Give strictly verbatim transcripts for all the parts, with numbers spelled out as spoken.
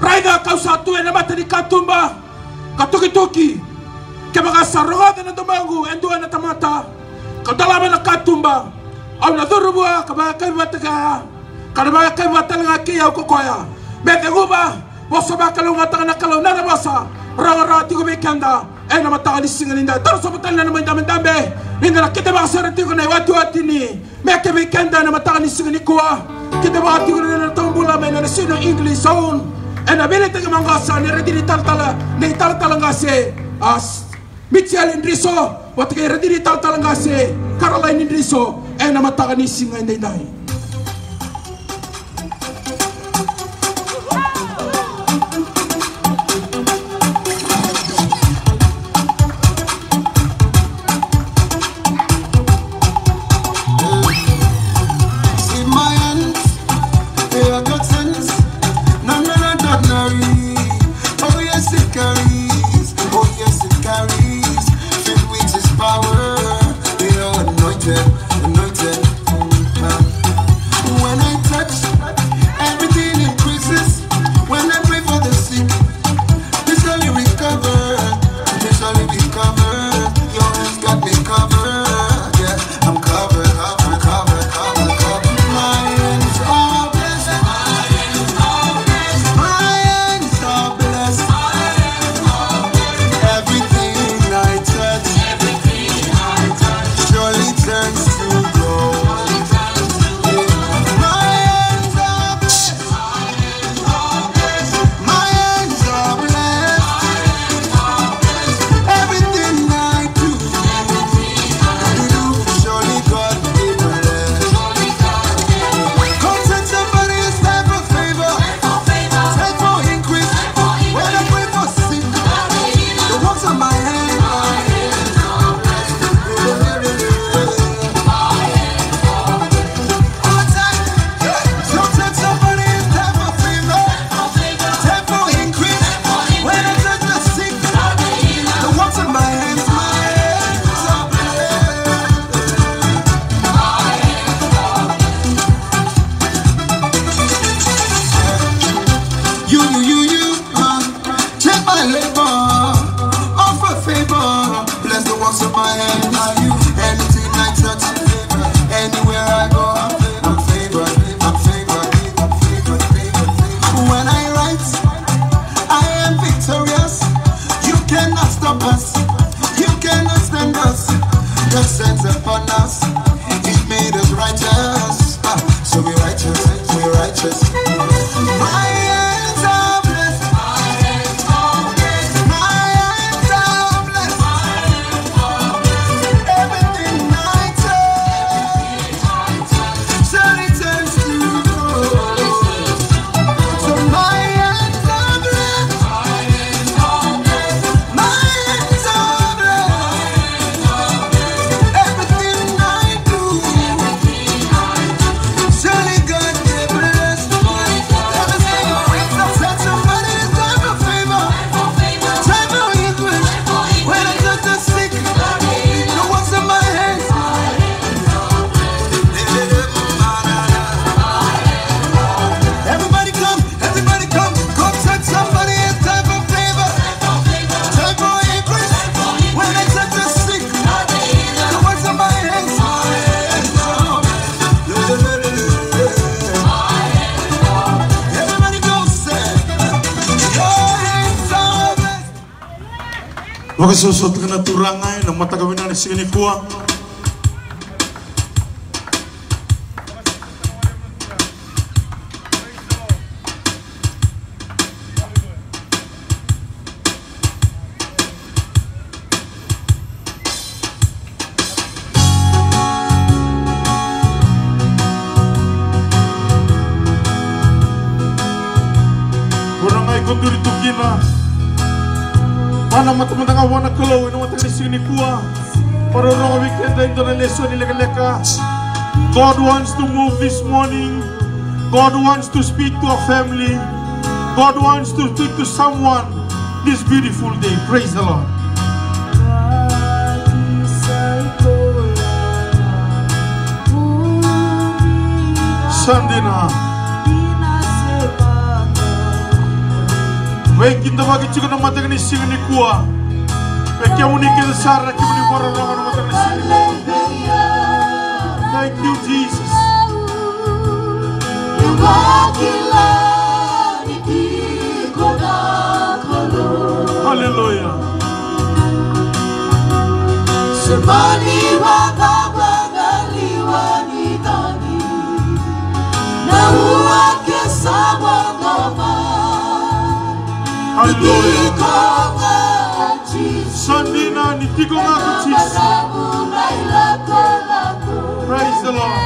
Praida kau satu ena mata di katumba katuki-tuki ke mga saronga na dumangu endo na tamata kadalaman na katumba au na durubua kabaya kay bataka kadabaya kay batanga kiyaw kokoya bete guba bosa bakalunga tanga nakalo na basa rara tigo bekanda ena mata ni singalinda tarso batal na naman dambe ninda kita ba sarati ko na watu atini meke bekanda na mata ni singani kuwa kita ba tigo na tambula me na sino English sound ena belete ke mangasa ni rediri taltala ni taltala ngase as Mitchell Indriso, wat kay rediri taltala ngase Caroline Indriso, ena mata ni singani dai. Wakasusunod ka na turangay ng matagawin na singani kuwa. Kurangay kung duritukin na Mana mata-mata awan nak keluar, nak mata sini kuah. Para orang weekend dah itu lesson ni leka-leka. God wants to move this morning. God wants to speak to a family. God wants to speak to someone this beautiful day. Praise the Lord. Sandina. Baik kita bagi juga nama Tuhan ini sini ni kuah. Baik yang unik kita sarah kita ni borong nama Tuhan ini sini. Thank you Jesus. Hallelujah. Semani wagabangaliwa ni dani na uwake sabagoma. Hallelujah. Sandina nitiko nga kuchis. Praise the Lord.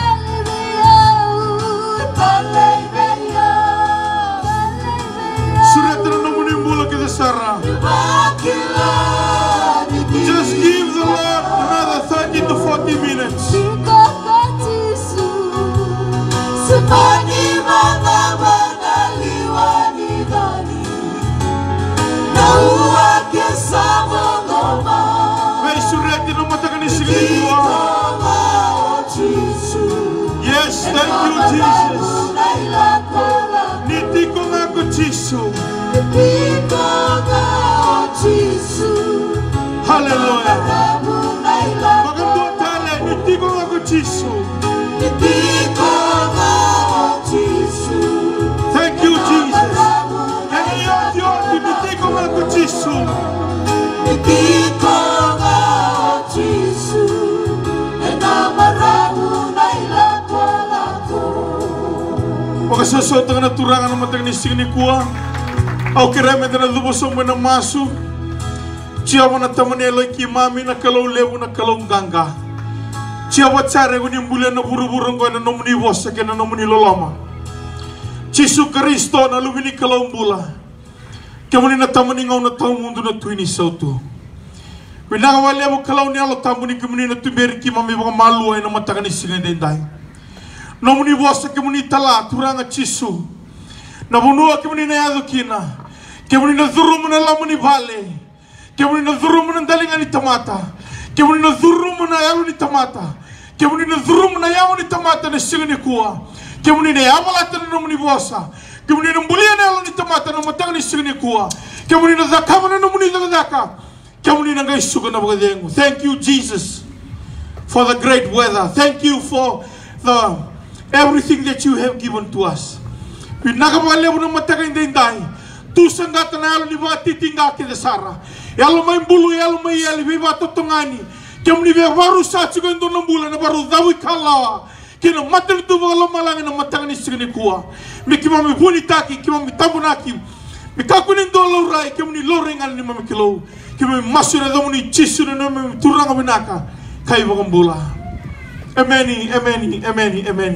Surat namun nimbula kita sarah. Just give the Lord another thirty to forty minutes. May surat na matakan ni Singapura. Yes, thank you Jesus. Niti ko nga ko Jisu. Hallelujah. Magandang tala, niti ko nga ko Jisu. Thank you Jesus. Kaya yun yun, niti ko nga ko Jisu. Makasasot ang naturangan ng matang nising ni kuwa. Au kireme na lubosong mo na masu. Chiya mo na tamanelo kimami na kalaw lewo na kalaw ganga. Chiya wat sare ko nimbulan na buru-burong ko na nomuni wasa kaya na nomuni loloma. Chisu Kristo na lumini kalaw bula. Kaya mo ni natamani ngaw na tao mundo na tuwini sa ito. Pinakawali mo kalaw niya lo tamo ni kumuni na tuberi kimami mga maluay na matang nising ni denday. Nomuni wasa kemuni tala turanga Chisu. Nabunua kemuni na yado kina. Kemuni na zurumu na lamuni vale. Kemuni na zurumu na dalinga ni tamata. Kemuni na zurumu na yalu ni tamata. Kemuni na zurumu na yamu ni tamata na singa ni kuwa. Kemuni na yamalata na nomuni wasa. Kemuni na mbulia na yalu ni tamata na matanga ni singa ni kuwa. Kemuni na zakama na nomuni zakadaka. Kemuni na gaisuga na bagadengu. Thank you Jesus for the great weather. Thank you for the everything that you have given to us. Pinakawali mo ng matagay dinday. Tusang gata na yalo ni ba titingga kita Sara. Yalo may bulu, yalo may yali, biba tutungani. Kaya mo ni baru sa tsugan doon ng bulan na baru dawi kalawa. Kaya matan ito mga lumalangin ng matagay ni Sigani Kuwa. May kimami bunitaki, kimami tabunaki. May kakunin doon lauray, kaya mo ni lorengan ni mami kilaw. Kaya may masura daw mo ni Chisu na namin turang abinaka. Kaya bakang bula. Amen, amen, amen, amen.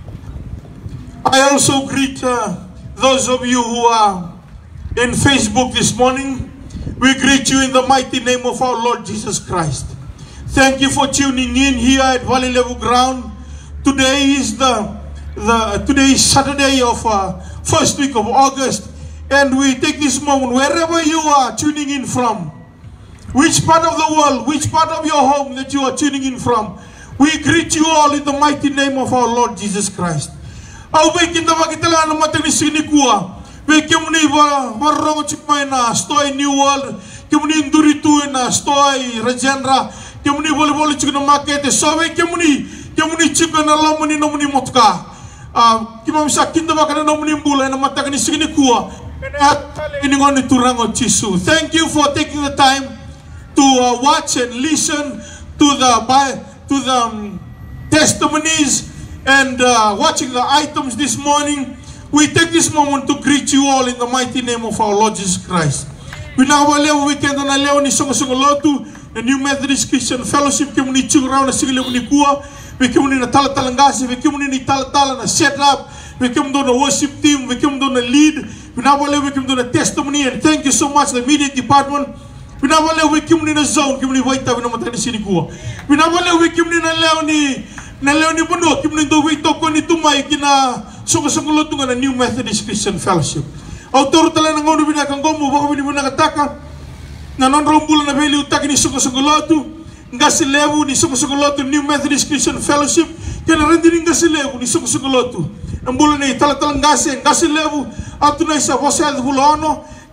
I also greet uh, those of you who are in Facebook this morning. We greet you in the mighty name of our Lord Jesus Christ. Thank you for tuning in here at Valley Level Ground. Today is the, the today is Saturday of uh, first week of August, and we take this moment wherever you are tuning in from, which part of the world, which part of your home that you are tuning in from. We greet you all in the mighty name of our Lord Jesus Christ. Au baik kita bagi telah nama tani sini kuah. Baik kemuni barang cukmai na stoi New World, kemuni induri tu na stoi Regenera, kemuni boleh boleh cukna market. So baik kemuni kemuni cukna lamuni namuni motka. Ah kemam sakin kita bagi namuni bulan nama tani sini kuah. Ini ngoni turang o Chisu. Thank you for taking the time to uh, watch and listen to the by. to the um, testimonies and uh, watching the items this morning. We take this moment to greet you all in the mighty name of our Lord Jesus Christ. We now leo weekend na leo ni songo-songo lotu the New Methodist Christian Fellowship ke muni churau na sigile muni kuwa we ke muni na tala-talangasi we ke muni ni tala-tala na set up we ke muni na worship team we ke muni na lead we now leo we ke muni na testimony, and thank you so much the media department. Pinawale wiki muni na zone kimuni waita wina matani sini kuwa. Pinawale wiki muni na leo ni na leo ni bundo kimuni do wito ko ni tumay kina songo-songo lotu nga na New Methodist Christian Fellowship. Autor tala na ngono binakang gomo bako bini muna kataka na non-rombula na beli utaki ni songo-songo lotu ngasi lewu ni songo-songo lotu New Methodist Christian Fellowship kena rendiri ngasi lewu ni songo-songo lotu. Ambula ni tala-tala ngasi ngasi lewu atu na isa vose adu bulono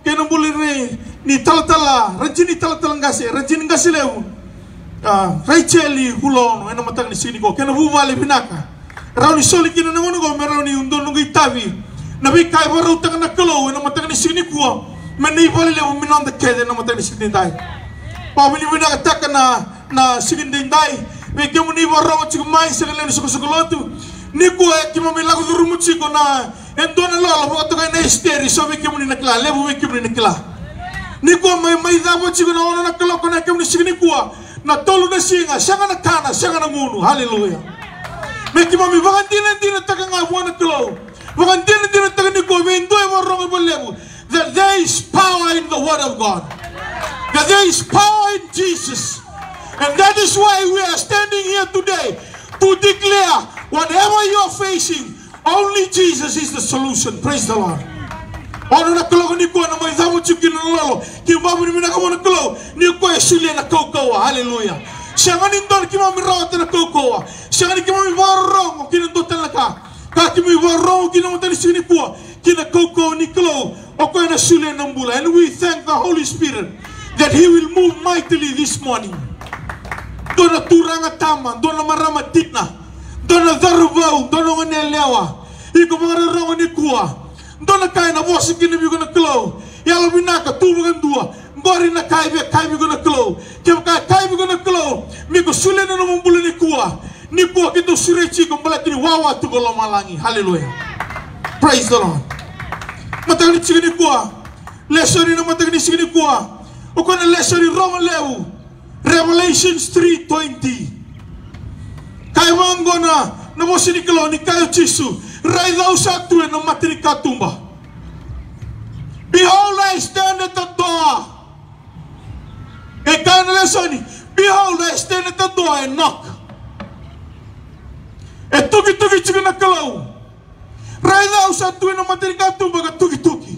kena boleh ni ni tala-tala rajin ni tala-tala ngase rajin ngase leu ah Racheli hulon ena matang ni sini ko kena bubale binaka rauni soli kina nangono ko meroni undon ngi tavi nabi kai baru tang na kelo ena matang ni sini ko meni bale leu minon de kede ena matang ni sini dai pa mini binaka takana na sini dai me kemuni baru chiku mai segala ni suku-suku ni ko e kimo mi lagu rumu chiko na endona lolo mo to kai steri so me kemuni nakla lebu me kemuni nakla ni ko mai mai dabo chiko na ona nakla ko na kemuni signi ko na tolu na singa sanga na kana sanga na ngunu haleluya me kimo mi bagandina dina takanga buana klo bagandina dina takani ko me ndo e morro mo lebu that there is power in the word of God, that there is power in Jesus, and that is why we are standing here today to declare whatever you are facing, only Jesus is the solution. Praise the Lord. Ono na kalo ni ko na mai zamu chuki na lolo ki babu ni mina ka mona kalo ni ko e suli na koko hallelujah sanga ni ndon ki mami rawat na koko sanga ni ki mami warong ki ndo talaka ka ki mi warong ki no tani sini ko ki na koko ni kalo o ko na suli na mbula. And we thank the Holy Spirit that He will move mightily this morning. Dona turanga tama dona marama titna dona darubau dona ngonelewa iko mga rongo ni kuwa dona kai na vosi kini bi gonna klo yalo binaka tu bukan dua ngori na kai be kai bi gonna klo kem kai kai bi gonna klo mi ko sule na mo mbulu ni kuwa ni kuwa kito surechi ko mbala kini wawa tu ko malangi hallelujah praise the Lord matagni chigini kuwa lesoni na matagni chigini kuwa o ko na lesoni rongo lewu Revelations three twenty kai wango na na vosi ni klo ni kai chisu rai thou satu na matri katumba. Behold, I stand at the door. E kana lesoni. Behold, I stand at the door and knock. E tuki tuki chiku na kalau. Rai thou satu na matri katumba ka tuki tuki.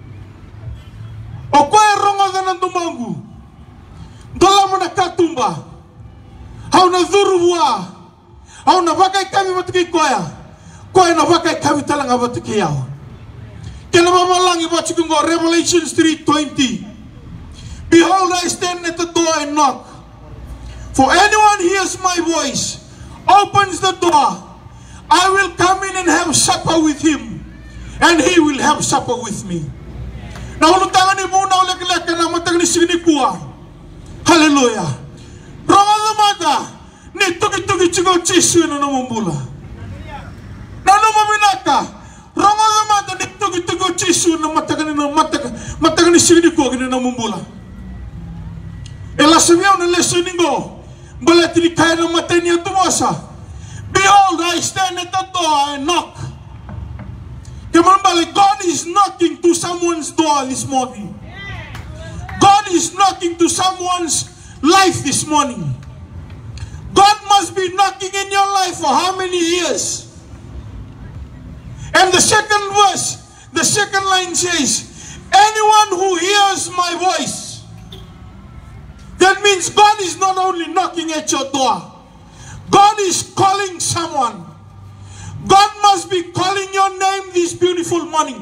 O koe rongo na tumangu. Dola mo na katumba. Hau na dhurubua. Hau na bakai kami matuki koya. Kau na bakai kami talang abot kiyao. Kena mamalang ibo chikungo Revelations three twenty. Behold, I stand at the door and knock. For anyone hears my voice, opens the door, I will come in and have supper with him, and he will have supper with me. Na ulutangan ibo na ulek-lek na matang ni sini kuwa. Hallelujah. Ronga mata ni tuki-tuki chigo chisu na namumbula. Nano maminaka, rongo mata ni tuki tuki chisu na matagani na matag matagani sini ko gini na mumbula. Ela sabiao na lesoningo, balati ni kaya na matani at tumasa. Behold, I stand at the door and knock. Kamambali, God is knocking to someone's door this morning. God is knocking to someone's life this morning. God must be knocking in your life for how many years? And the second verse, the second line says, anyone who hears my voice. That means God is not only knocking at your door. God is calling someone. God must be calling your name this beautiful morning.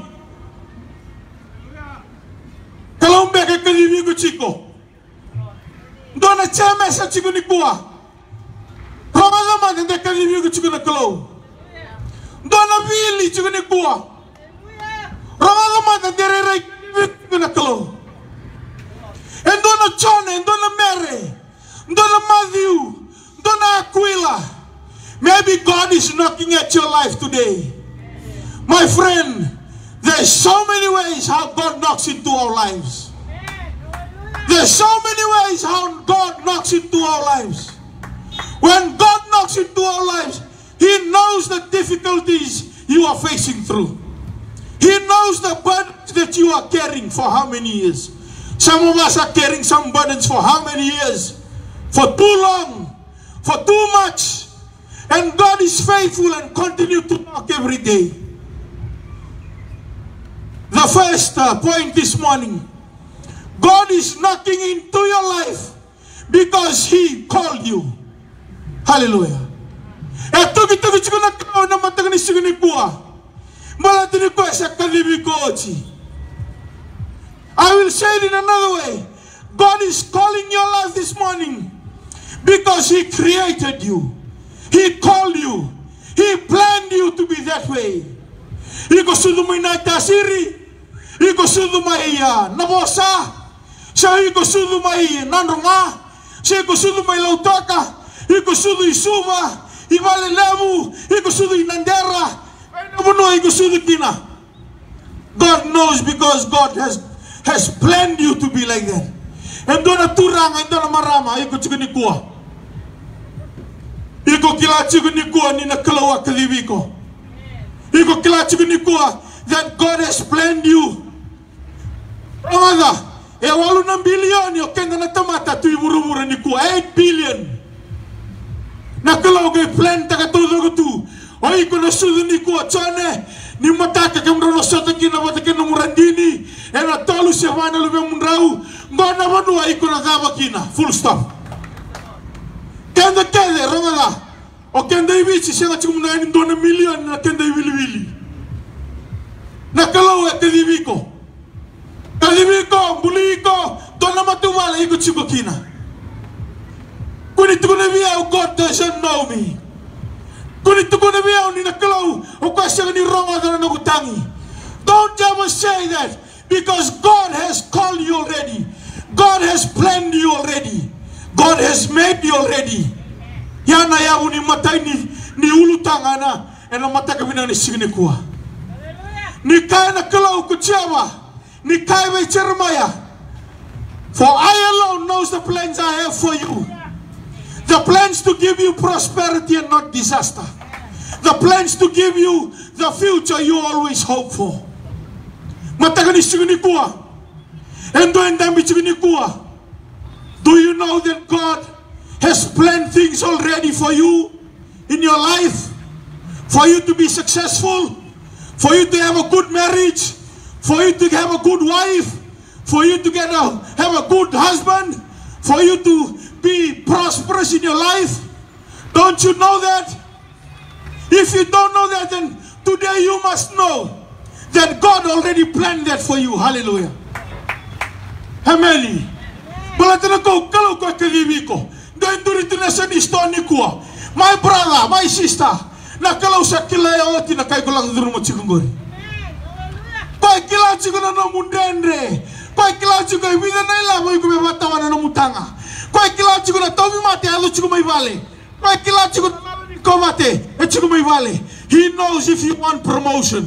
Kalau mbeke kalimi ko chiko. Dona cheme sa chiko ni kuwa. Roma naman hindi kalimi ko chiko na kalau. Dona vili chiko ni kuwa. Roma naman hindi re chiko na kalau. And dona John, and dona Mary, dona Matthew, dona Aquila. Maybe God is knocking at your life today. My friend, there's so many ways how God knocks into our lives. There's so many ways how God knocks into our lives. When God knocks into our lives, He knows the difficulties you are facing through. He knows the burdens that you are carrying for how many years. Some of us are carrying some burdens for how many years? For too long, for too much. And God is faithful and continue to knock every day. The first uh, point this morning, God is knocking into your life because He called you. Hallelujah. Eto kita kita nak kau nama tengah sini kuah, malah tini kuah sekali bikoci. say it in another way. God is calling your life this morning because He created you. He called you. He planned you to be that way. Iko sudu mai na tasiri. Iko sudu mai ya nabosa. Sa iko sudu mai nanronga. Sa iko sudu mai lautaka. Iko sudu isuva. Ibale levu. Iko sudu inandera. Nabuno iko sudu kina. God knows because God has has planned you to be like that. And dona turang, and dona marama. Iko chikuni kuwa. Iko kila chikuni kuwa ni nakalawa kalibiko. Iko kila chikuni kuwa that God has planned you. Ramada, e walu ng billion yo kenda na tamata tu iburu-buru ni kuwa eight billion. Nakalaw kay plan takatudo ko tu. O iko na sudo ni kuwa chone ni mataka kamro no sota kinawata kinamurandini. E na tolu siya wana lube mundrau. Ngona wanua iko na gaba kina. Full stop. Kenda kede, ramada. O kenda ibichi siya nga chikumuna ni dona million na kenda ibili-bili. Nakalaw e kadibiko. Kadibiko, buliko, dona matuwala iko chiko kina. Kuni tukuna biya, God doesn't know me. Kuni tukuna biya, ni nakalaw, o kwa siya ni ronga dana nagutangi. Don't ever say that, because God has called you already. God has planned you already. God has made you already. Yana ya uni matai ni ni ulu tangana, ena matai kabina ni signi kuwa. Ni kaya nakalaw kuchiawa, ni kaya may Jeremiah. For I alone knows the plans I have for you. The plans to give you prosperity and not disaster. The plans to give you the future you always hope for. Matagani signi kuwa. Endo endambi signi kuwa. Do you know that God has planned things already for you in your life? For you to be successful, for you to have a good marriage, for you to have a good wife, for you to get a, have a good husband, for you to be prosperous in your life. Don't you know that? If you don't know that, then today you must know that God already planned that for you. Hallelujah. Amen. My brother, my sister, nakalaw sa kilaya oti na kay kulang durumo chikungori. Kay kilaya chikuna na mundendre. Kay kilaya chikuna vida na ila mo ikume matawana na mutanga. Kay kilaya chikuna tomi mate alu chikuma ibale. Kay kilaya chikuna komate e chikuma ibale. He knows if you want promotion.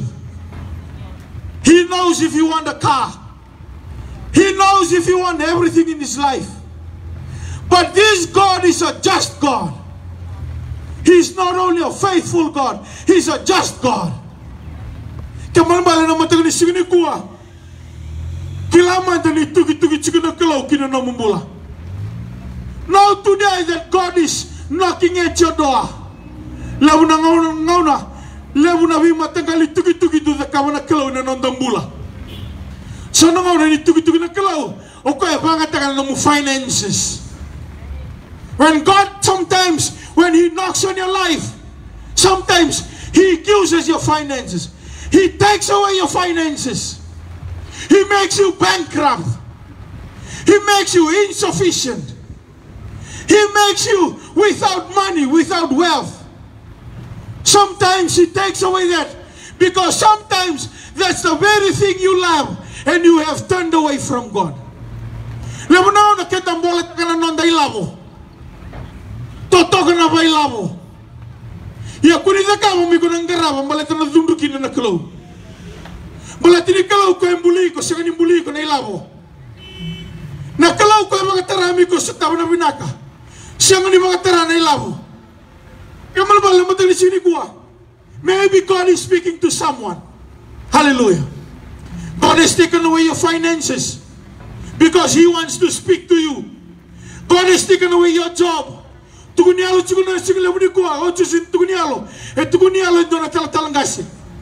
He knows if you want a car. He knows if you want everything in his life. But this God is a just God. He's not only a faithful God, He's a just God. Kamalbala na matagal ni signi kuwa. Kilaman ni tugi-tugi chikina kalaw kina na mumbula. Now today that God is knocking at your door. Labu na ngauna ngauna. Labu na vi matagal ni tugi-tugi do the kawana kalaw na nondambula. So na ngauna ni tugi-tugi na kalaw. O kaya pangatagal na mo finances. When God sometimes, when He knocks on your life, sometimes He uses your finances. He takes away your finances. He makes you bankrupt. He makes you insufficient. He makes you without money, without wealth. Sometimes He takes away that because sometimes that's the very thing you love and you have turned away from God. Lamo na nakita mbola ka na nonda ilabo. Totoka na ba ilabo? Ya kunida ka mo mi ko nang garaba malata na dundukin na nakalaw. Malati ni kalaw ko yung buli ko, siya yung buli ko na ilabo. Nakalaw ko yung mga tarami ko sa tao na binaka. Siya yung mga tara na ilabo. Kamalbala matali sinikuha. Maybe God is speaking to someone. Hallelujah. God has taken away your finances because He wants to speak to you. God has taken away your job. Tugunialo chikuna chikila budi kuwa ocho sin tugunialo e tugunialo ndo na tala talangasi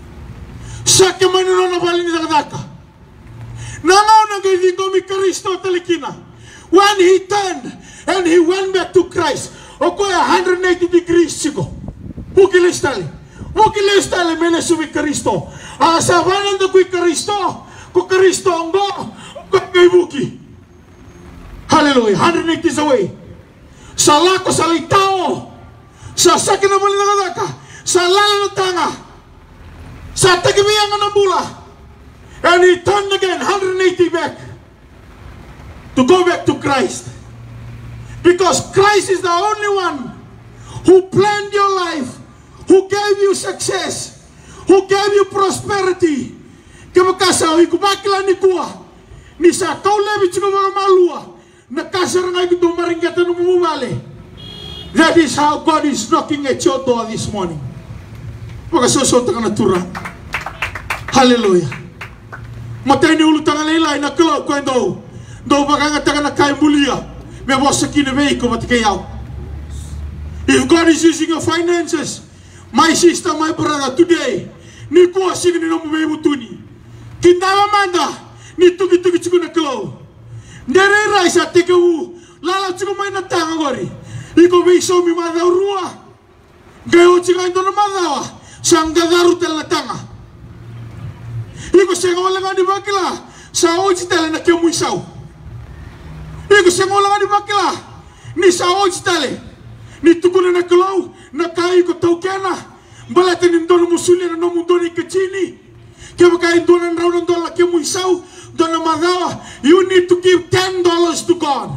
sake manino na bali ni dakaka nangao na gaivingo mi Kristo talikina when he turned and he went back to Christ okoya one hundred eighty degrees chiko ukile stali ukile stali mele subi Kristo asa vanan do kui Kristo ko Kristo ngo ko Ibuki. Hallelujah. one hundred eighty is away. Sa lako sa litao. Sa sakit na mali na kadaka. Sa lala na tanga. Sa tagibiyangan ng bula. And he turned again one hundred eighty back. To go back to Christ. Because Christ is the only one who planned your life. Who gave you success. Who gave you prosperity. Kamakasa ikubakila ni kuwa. Ni sa kau lebi chika mga malua. Nakasara nga ito maringgata ng mumumali. That is how God is knocking at your door this morning. Pagkasosota ka na tura. Hallelujah. Matay ni ulutang alaylay na kalaw ko endo. Do makangata ka na kay mulia. May bosa kinabay ko matikayaw. If God is using your finances, my sister, my brother, today, ni kuwa sige ni namu may mutuni. Kintawa manda, ni tugi-tugi chiku na kalaw. Nere raisa tikawu, lala chiku may natanga gori. Iko may iso mi madaw rua. Gayo chika ito na madawa, siyang gagaru tala natanga. Iko siya wala nga di bakila, sa oji tala na kiamu isaw. Iko siya wala nga di bakila, ni sa oji tala. Ni tukuna na kalaw, na kaya ko tau kena. Balatan yung doon musuli na namun doon ikachini. Kaya makain doon ang raw ng doon laki mo isaw, doon na madawa. You need to give ten dollars to God.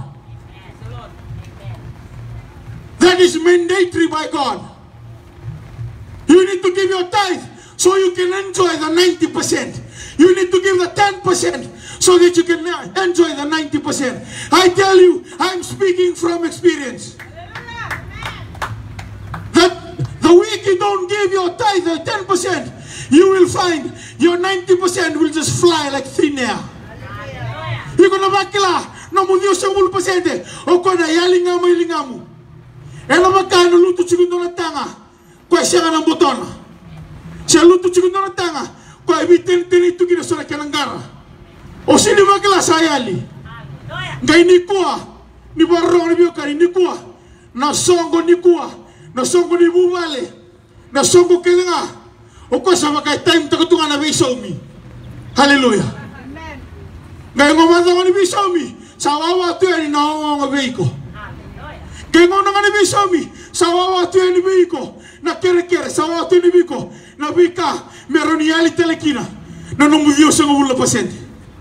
That is mandatory by God. You need to give your tithe so you can enjoy the ninety percent. You need to give the ten percent so that you can enjoy the ninety percent. I tell you, I'm speaking from experience. That the week you don't give your tithe the ten percent, you will find your ninety percent will just fly like thin air. Iko na bakila, na mo Dios ang mulu pasente, o ko na yalingamu yalingamu. Ela makano luto segundo na tanga, ko siya nga ng boton. Siya luto segundo na tanga, ko ibitin tinito gina sa kanangara. O sini bakila sa yali. Ngai ni kuwa, ni barong ni biokari ni kuwa, na songo ni kuwa. Na songo ni bubale, na songo kaya o ko sa makay time takutungan na bisomi. Hallelujah. Ngayon ngomanda ko ni bisomi, sa wawa tuya ni naongo nga beiko. Ngayon ngomanda ni bisomi, sa wawa tuya ni beiko, na kere-kere, sa wawa tuya ni beiko, na bika, meron yali telekina, na nungmudiyo sa ngumula pasente.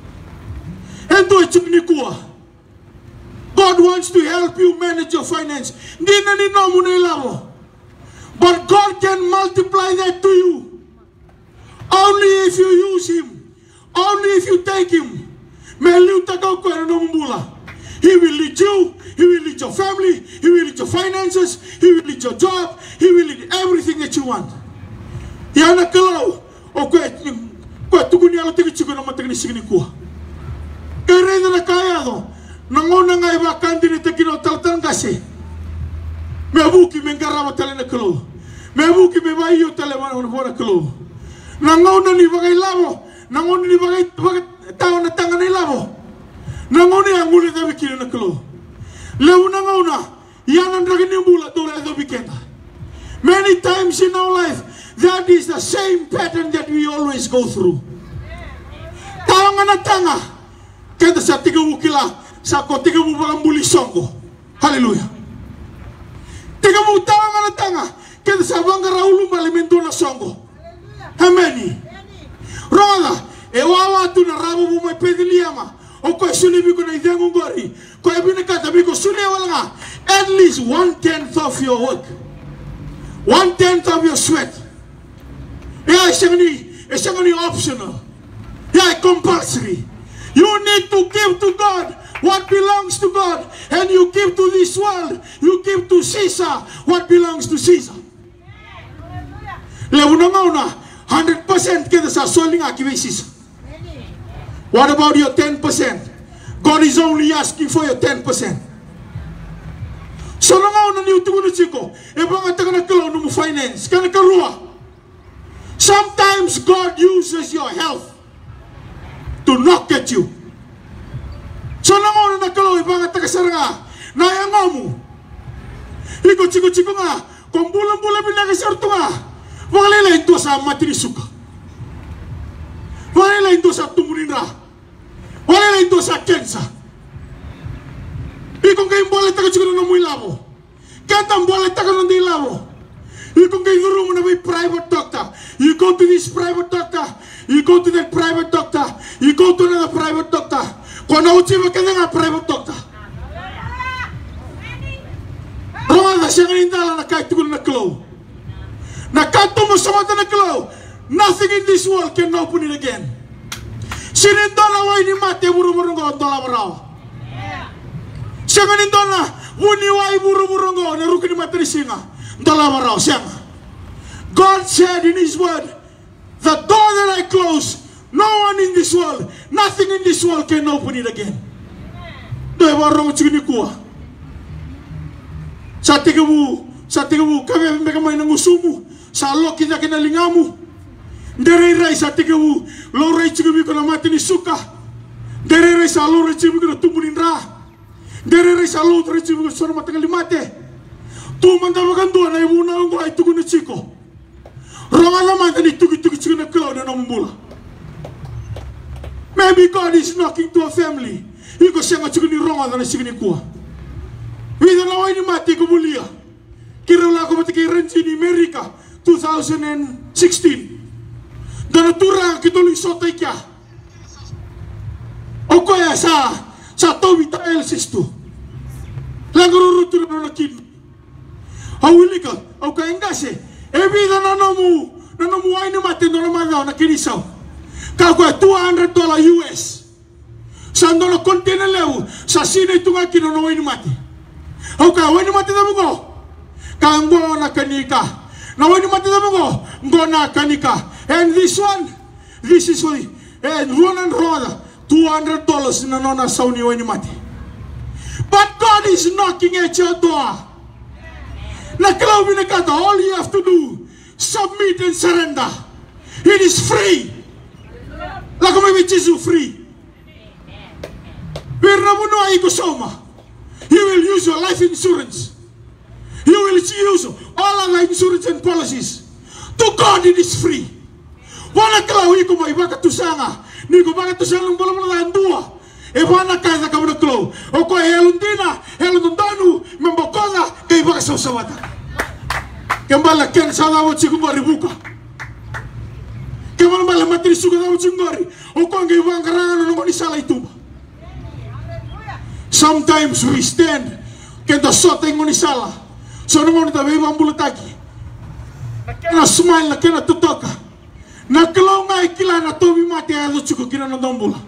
Ento ay chuk ni kuwa. God wants to help you manage your finance. Hindi na nino mo na ilabo. But God can multiply that to you. Only if you use Him. Only if you take Him. Meliw tagaw ko na namumula. He will lead you. He will lead your family. He will lead your finances. He will lead your job. He will lead everything that you want. Yan na kalaw. O kwe, kwe, tukun niya lo tingin sigo na matagin sigin kuha. Kaya rin na kaya do. Nangona nga iba kandi ni tekino talatan kasi. Mebuki mengarama tale na kalo. Mebuki mebayo tale mana na kalo. Nangona ni bagay labo. Nangona ni bagay tao na tanga ni labo. Nangona ang ulit na bikini na kalo. Lew nangona yan ang dragin ni mula to na bikenda. Many times in our life, that is the same pattern that we always go through. Tao nga na tanga. Kaya sa tiga wukila. Sa ko tiga mo bakang bulisong ko. Hallelujah. Tiga mo tawa nga na tanga. Kaya sa bangga raulu malimento na songo. Amen. Rola, e wawa tu na rabo mo may pediliama. O ko sulibi ko na idangong gori. Ko e binakata bi ko suli wala nga. At least one tenth of your work. One tenth of your sweat. Yeah, it's only, it's only optional. Yeah, compulsory. You need to give to God what belongs to God, and you give to this world, you give to Caesar what belongs to Caesar. Lewu na one hundred percent kita sa soling aki Caesar. What about your ten percent? God is only asking for your ten percent. So na nga ni utugunan siko, e bang ata ka nagkalaw mo finance, ka nagkaluwa. Sometimes God uses your health to knock at you. So na nga na nagkalaw, e bang ata ka saranga, nayangaw mo. Iko chiko-chiko nga, kung bulan-bulan binakasarto nga, wala ito sa matinisuka. Wala ito sa tumunin ra. Wala ito sa kensa. Ikong kayo bola taga siguro na muy labo. Kanta bola taga ng di labo. Ikong kayo room na may private doctor. You go to this private doctor. You go to that private doctor. You go to another private doctor. Kung nauchi magkanda nga private doctor. Roma na siya ngayon dala na kahit tugon na klaw. Nakato mo sa mata na klaw. Nothing in this world can open it again. Sinindola wa ini mate buru-buru ngo dola baraw. Siya ngayon dola wuni wa buru-buru ngo na rukin mate ni singa dola baraw siya. God said in His word, the door that I close, no one in this world, nothing in this world can open it again. Doy barong chigni kuwa. Sa tigabu, sa tigabu kami mereka main ngusumu, sa lo kita kinalingamu. Dererai sa tigabu, lo rai chigabi ko na mati ni suka. Dererai sa lo rai chigabi ko na tumunin ra. Dererai sa lo rai chigabi ko na mati ngalimate. Tu mandawagan doa na ibu na ngo ay tugun na chiko. Ronga naman ani tugi-tugi chigo na klaw na namumula. Maybe God is knocking to a family. Iko siya nga chigo ni ronga na chigo ni kuwa. Wida na wai ni mati ko mulia. Kira wala ko mati kay Renzi ni Amerika two thousand sixteen. Dana turang kituloy sotay kya. O kaya sa sa Toby Tael sisto. Langururu na nakin. Hawili ka. O kaya nga siya. Ebi na nanamu. Nanamu ay ni mati na naman daw na kinisaw. Kaya two hundred dollars U S. Sa ando na konti na lew. Sa sina ito nga kinanaway ni mati. O kaya way ni mati na mo ko. Kaya mbo na kanika. Na way ni mati na mo ko. Mbo na kanika. And this one, this is what, and one and rather, two hundred dollars na nona sauni way ni mati. But God is knocking at your door. Naklaw binakata, all you have to do, submit and surrender. It is free. Lako may which is free. Pero mo no ay kusoma. You will use your life insurance. You will use all other insurance and policies. To God it is free. Wala klaw iko may baka tusanga. Ni ko baka tusanga ng bola-bola dua. E wala kaya ka mo klaw. O ko helundina, helundanu, membokola kay baka sa sawata. Kembala ken sala wo chigumari buka. Kembala mala matri suga wo chigumari. O ko ngai wangkaranga no ni sala itu. Sometimes we stand kenda soteng ni sala. So no mo tabe bambulutaki. Na smile na kena tutoka. Naklaw nga ikila na Toby mati ayo chuko kina na dombula.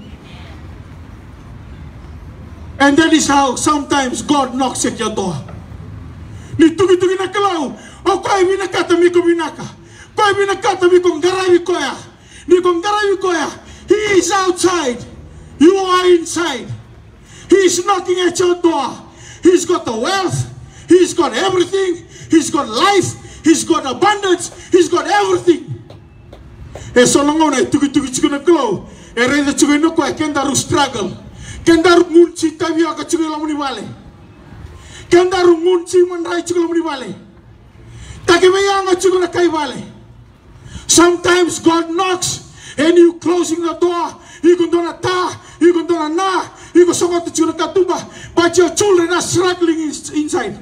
And that is how sometimes God knocks at your door. Ni tugi-tugi naklaw. O ko ay binakata mi ko binaka. Ko ay binakata mi ko garawi ko ya. Ni ko garawi ko ya. He is outside. You are inside. He is knocking at your door. He's got the wealth. He's got everything. He's got life. He's got abundance. He's got everything. E so longo na tugi-tugi chigo na glow. E reda chigo no ko kendaru struggle. Kendaru ngunchi tabi aka chigo lamuni vale. Kendaru ngunchi manrai chigo lamuni vale. Takimeyanga chigo na kai vale. Sometimes God knocks and you closing the door. You can do na ta, you can do na na, you can songo to chigo na katumba. But your children are struggling inside.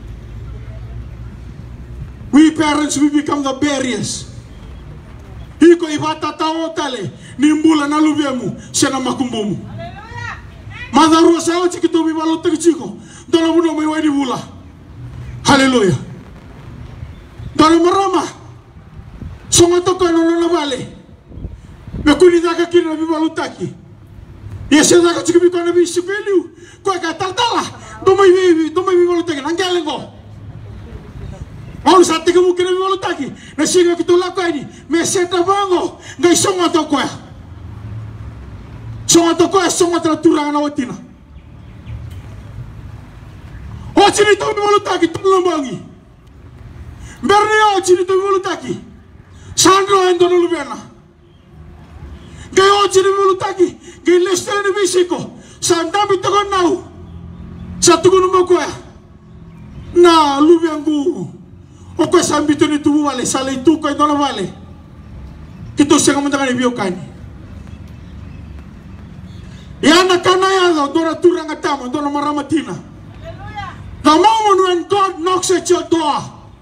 We parents, we become the barriers. Iko ibata tao tale nimbula na lubiemu sena makumbumu. Madaru sao chikito mi balu chiko dola muno mai wadi bula. Hallelujah. Dola marama songa to kono na vale. Me kuni daga kina mi balu taki. Yese daga chikimi kono mi sipelu ko ka tatala do mai mi do mai mi balu taki nangalengo. Mau sa tiga mungkin mi balu taki. Na singa kitula ko ini me seta bango ngai songa to ko. Songa to ko songa tra turanga na watina. O chini to mi balu taki tulombangi. Berni o chini to mi balu taki. Sandro endo no lubena. Ngai o chini mi balu taki, ngai lestele ni bisiko. Sanda bitogo nau. Sa tugu no ko. Na lubiangu. O ko sambito ni tubu vale, sale tu ko no vale. Kito se como tan bio kani. Yana kanaya dora turang atama dora maramatina. The moment when God knocks at your door,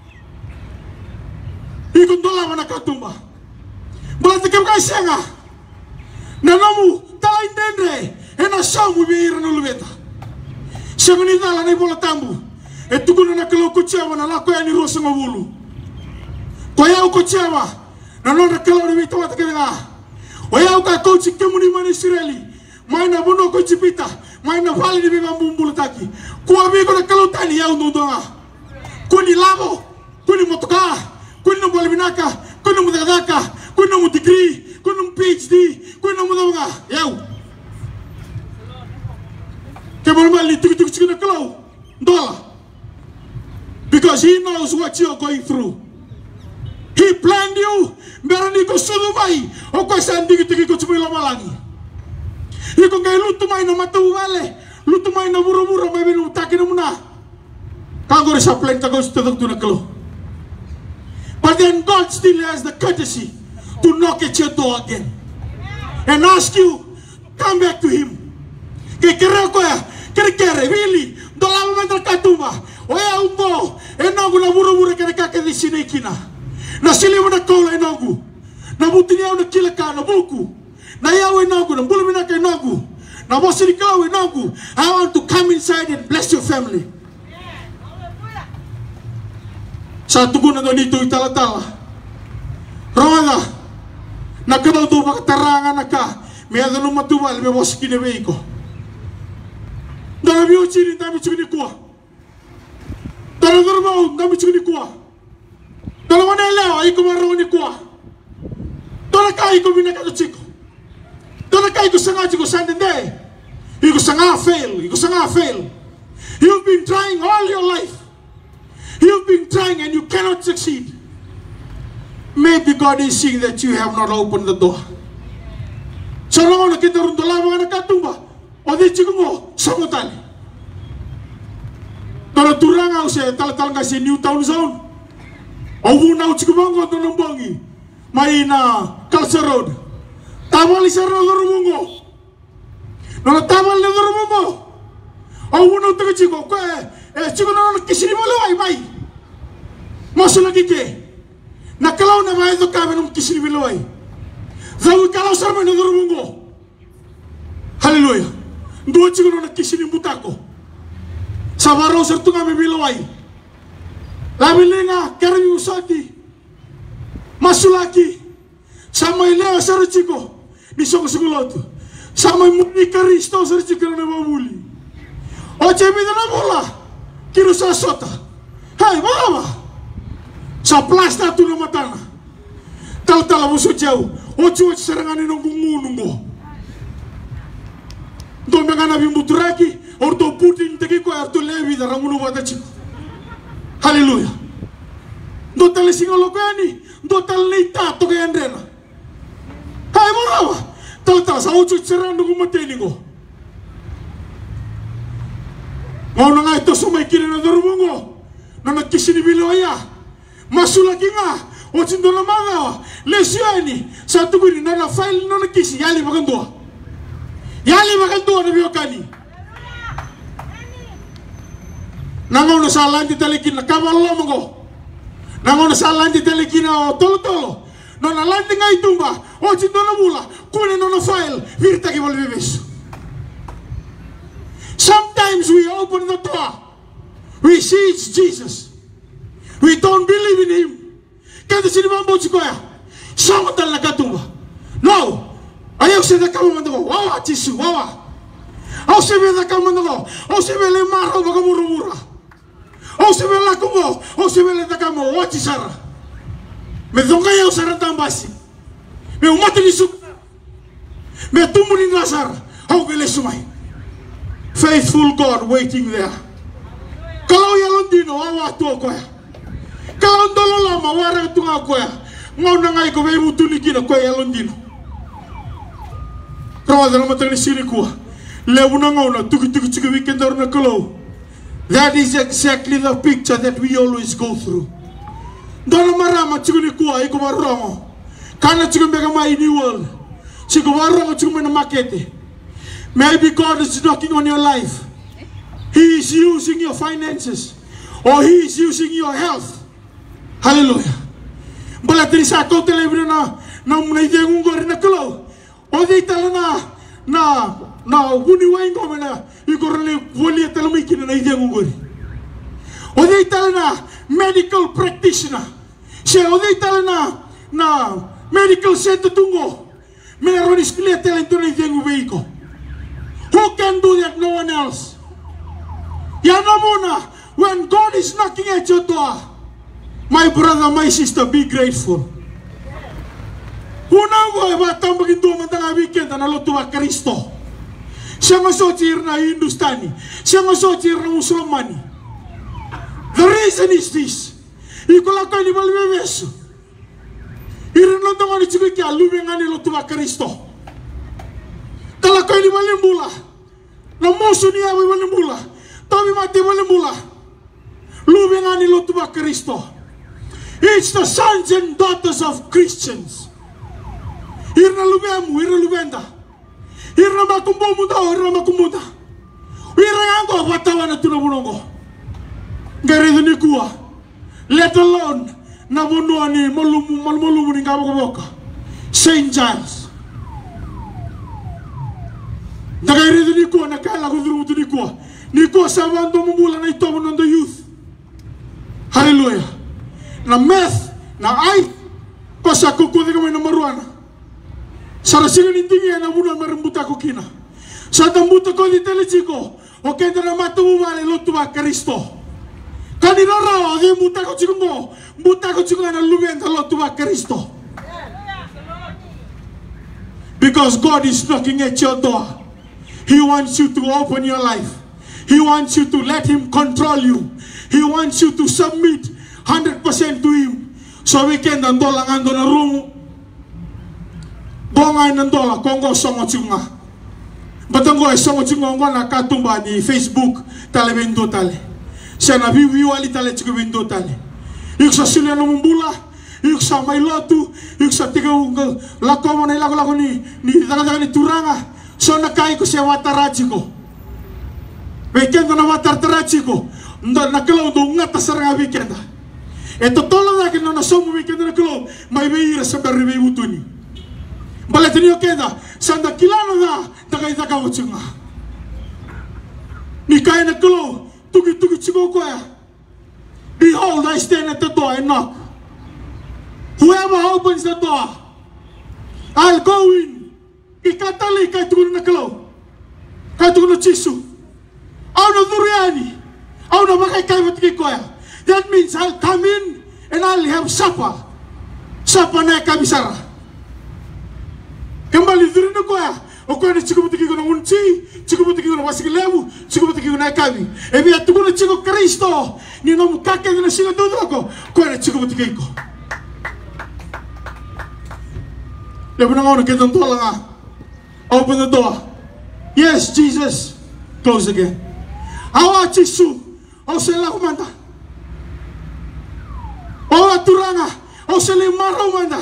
ikut dola mana katumba. Berarti kau kaisanga. Nanamu talain dendre, ena samu biira nulubeta. Semeni dala nei bola tambu. Etu kuna na kalau kucewa na lako yani rosa ngawulu. Koyau kucewa, na nona kalau ni bita wata kenga. Oyau ka coach kemuni mani Israeli. Maina bono coach pita, maina vali ni biga mbumbulu taki. Kuwa bigo na kalau tani yau ndonga. Kuni labo, kuni motoka, kuni no bolibinaka, kuni mudadaka, kuni no degree, kuni no PhD, kuni no mudanga. Yau. Kemuni mali tuki tuki tuki na kalau dola. Because he knows what you are going through. He planned you. Merani ko sudumai. O ko sandi kitiki ko chumila malangi. Iko ngai lutumai na matu wale. Lutumai na buru-buru mai binu taki na muna. Kagore sa plan ta gosto to na kalo. But then God still has the courtesy to knock at your door again and ask you, come back to Him. Ke kere ko ya, kere kere really. Dola mantra katuma. Oya umbo, enogu na buru-buru kere kake di sini kina. Na sili mo na kola enogu. Na buti niya na kila ka na buku. Na yaw enogu, na bulu mina ka enogu. Na bosi ni kaw enogu. I want to come inside and bless your family. Sa tugo na doon ito itala-tala. Ronga, nakadaw to makatarangan na ka. May adano matuwal, may bosi kinabay ko. Dala biyo chini, dami chini kuwa. Dala darbaw, dami chini kuwa. Dala wanelewa, iko maraw ni kuwa. Dala ka, iko binakato chiko. Dala ka, iko sanga chiko sandende. Iko sanga fail, iko sanga fail. You've been trying all your life. You've been trying and you cannot succeed. Maybe God is seeing that you have not opened the door. So long na kita rin dalawa nga nakatumba. O di chiko mo, samutali. Tala turang ako siya, tala-tala nga siya New Town Zone. O wuna ako chiko bango ito ng bangi. May na Kalsa Road. Tamal isa rin na rumungo. Nona tamal na rumungo. O wuna ito ka chiko. Kaya, eh, chiko na nang kisini mo laway, may. Maso lagi ke. Nakalaw na ba ito kami ng kisini mo laway. Zawi kalaw sa naman na rumungo. Hallelujah. Dua chiko na kisini butako. Sabaro sa ito kami bilaway. Labili nga, karami usati. Masulaki. Samay leo sa chiko. Nisong sigulot. Samay muni karisto sa chiko na nababuli. O chemi na nabola. Kiro sa sota. Hai, mama. Sa plasta tu na matana. Tal-tala mo sa jaw. O chuwa saranganin ng kumunong mo. Do mga nabi muturaki or do Putin tegi ko ar to levi da ramunu wata chiko. Hallelujah. Do tale singolo kani, do tale leita to kaya ndena. Hai marawa. Tal-tala sa ocho serando ko mateni ko. Mau na nga ito sumaykiri na darubungo na nagkisini biloya. Masulaki nga o chindo na mga lesyani sa tuguri na na file na nagkisi yali magandua. Yali magandua na biyokani. Nangaw na sa alan di talikin na kabalo mo ko. Nangaw na sa alan di talikin na tolo-tolo. No na alan di nga itumba o chindo na mula kunin na na file virta ki volvibis. Sometimes we open the door. We see it's Jesus. We don't believe in Him. Kaya sini mambo chikoya. Sama tal nakatumba. No. Ayaw siya na kamo mandago. Wawa chisu. Wawa. Aw siya na kamo mandago. Aw siya na lemaro baga murumura. Aw siya na lakumo. Aw siya na takamo. Wachi sara. Me donga yaw sara tambasi. Me umati ni suk. Me tumuni nasara. Aw gele sumay. Faithful God waiting there. Kalau yalon dino awa to ko ya. Kalau ndolo lama wara tunga ko ya. Ngau na ngai ko be mutuni kina ko yalon dino. Rawa dala matani sini ko. Lewu na ngau na tuki tuki tuki weekend or na kalau. That is exactly the picture that we always go through. Ndolo marama chukuni ko ay ko marongo. Kana chukun bega mai new world. Chiku marongo chukun na makete. Maybe God is knocking on your life. He is using your finances, or He is using your health. Hallelujah. Bala tiri sa kau telebina na na munai dengung gori na kalau. Odi tala na na na buni wain kau mana igorle volia tala mikina na dengung gori. Odi tala na medical practitioner. Se odi tala na na medical center tungo. Meron iskile tala itu na dengung veiko. Who can do that? No one else. Yanamuna, when God is knocking at your door, my brother, my sister, be grateful. Unang ko ay batang maginto matang weekend na loto wa Kristo. Siya masochir na Hindustani, siya masochir na Muslimani. The reason is this. Ikola ko ni balbebeso. Irin lo tong ani chiki kya lubengani loto wa Kristo. Kala ko ni balimbula. Na muso niya ay balimbula. Tabi mati balimbula. Lubengani loto wa Kristo. It's the sons and daughters of Christians. Irna lubemu, irna lubenda. Irna makumbumuda, irna makumbumuda. Irna yango watawa na tunabunongo. Garedo ni kuwa. Let alone na bunua ni malumu malumu ni ngabo boka. Saint Giles. Garedo ni kuwa na kala kuduru ni kuwa. Ni kuwa sabando mumula na itomo nondo youth. Hallelujah. Na meth, na ai, kosa kukude kami na maruana. Sara sila nintingi na muna marumbuta ko kina. Sa tambuta ko di telechiko, o kenda na matuwale lotu wa Kristo. Kanina raw, di muta ko chiko mo, muta ko chiko na lubenda lotu wa Kristo. Because God is knocking at your door. He wants you to open your life. He wants you to let Him control you. He wants you to submit one hundred percent to Him. So we can nandola ngando na rumo. Bonga nandola kongo songo chunga. Batango ay songo chunga ngo na katumba ni Facebook tale bendo tale. Siya na vivi wali tale chiko bendo tale. Yuk sa sila no mumbula, yuk sa may lotu, yuk sa tiga lako mo na ilako lako ni ni daga ni turanga. So nakai ko siya watarachi ko. Weekend na watarachi ko. Ndo nakalaw do ngata saranga weekend. Ito tolo na kina na somo weekend na kalo may beira sa beribe butuni. Balatini okenda sanda kilano na daga itaka uchunga. Ni kaya na kalo tuki tuki chiko koya. Behold, I stand at the door and knock. Whoever opens the door, I'll go in. Ikatali kay tukuno na kalo. Kay tukuno chisu. Au na duriani. Au na bakay kay matiki koya. That means I'll come in and I'll have supper. Supper na kabisara. Kembali diri na koya. O koya na chiko butiki ko na unchi, chiko butiki ko na wasikilebu, chiko butiki ko na kabi. Ebi atuko na chiko Kristo. Ni no mukake na singa dodo ko. Koya na chiko butiki ko. Lebu na ngona ketong tola nga. Open the door. Yes, Jesus. Close again. Awa chisu. O sela kumanta. O aturanga, o sele maro manda.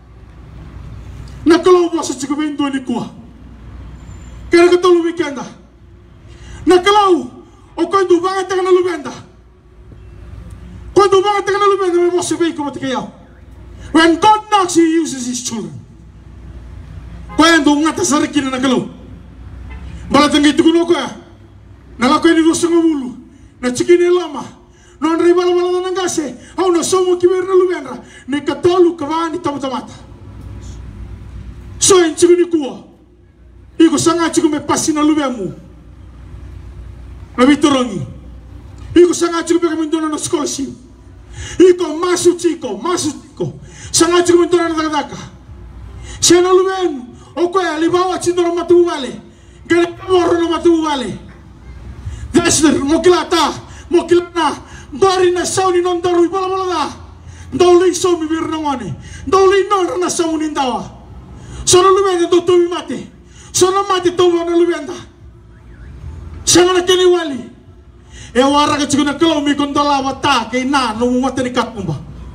Nakalaw mo sa chikubendo ni kuwa. Kaya katulong weekenda. Nakalaw, o kung bangat ka na lubenda. Kung bangat ka na lubenda, may mo sabihin ko matikayaw. When God knocks, He uses His children. Kaya doon nga tasarikin na nakalaw. Balatang ito kuno ko ya. Nalakoy ni Rosa Ngamulo. Na chikin ni Lama. Non ribala bala na ngase, au na somo kiwer na lubendra, ne katolu kawani tamatamata. So en chiku ni kuwa, iko sanga chiku me pasi na lubemu. Na bitorongi, iko sanga chiku me kamindona na scholarship. Iko masu chiko, masu chiko, sanga chiku me na dagadaka. Siya na lubenu, oko ya libawa chindo na matu wale, gane kamoro na matu wale. Desner, mokilata, mokilana. Dari na sauni non daru bala bala da. Dauli so mi bir nangone. Dauli non na sauni ndawa. Sono lubenda do to mi mate. Sono mate to na lubenda. Sama na keni wali. E wara ka chikuna kalo mi kondola wata kay na no mo mate ni katumba.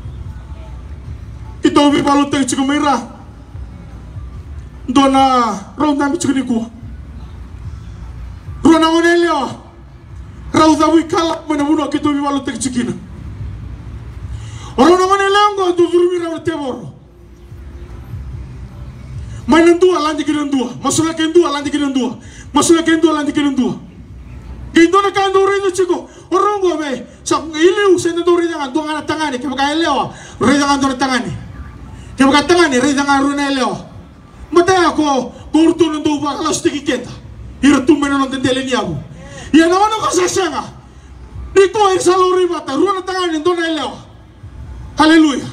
Ito bi balu te chikumira. Dona ronda mi chikuni ko. Rau da wikala mana muna kita biwalu tek cikina. Orang nama nelango tu durmi rau tebor. Mainan dua lanjut kinan dua, masulah kinan dua lanjut kinan dua, masulah kinan dua lanjut kinan dua. Kinan nak kan dua itu ciko. Orang gua be, sak iliu senda dua jangan dua anak tangani, kau kaya lewa, dua jangan dua tangani. Kau kaya tangani, dua jangan runa lewa. Mata aku kurtu nandu ba kalau sedikit kita. Hirup tu mana nonton tele ni aku. Ya nama nak kau sasanga. Itu air saluri bata, runa tangani dua lewa. Haleluya.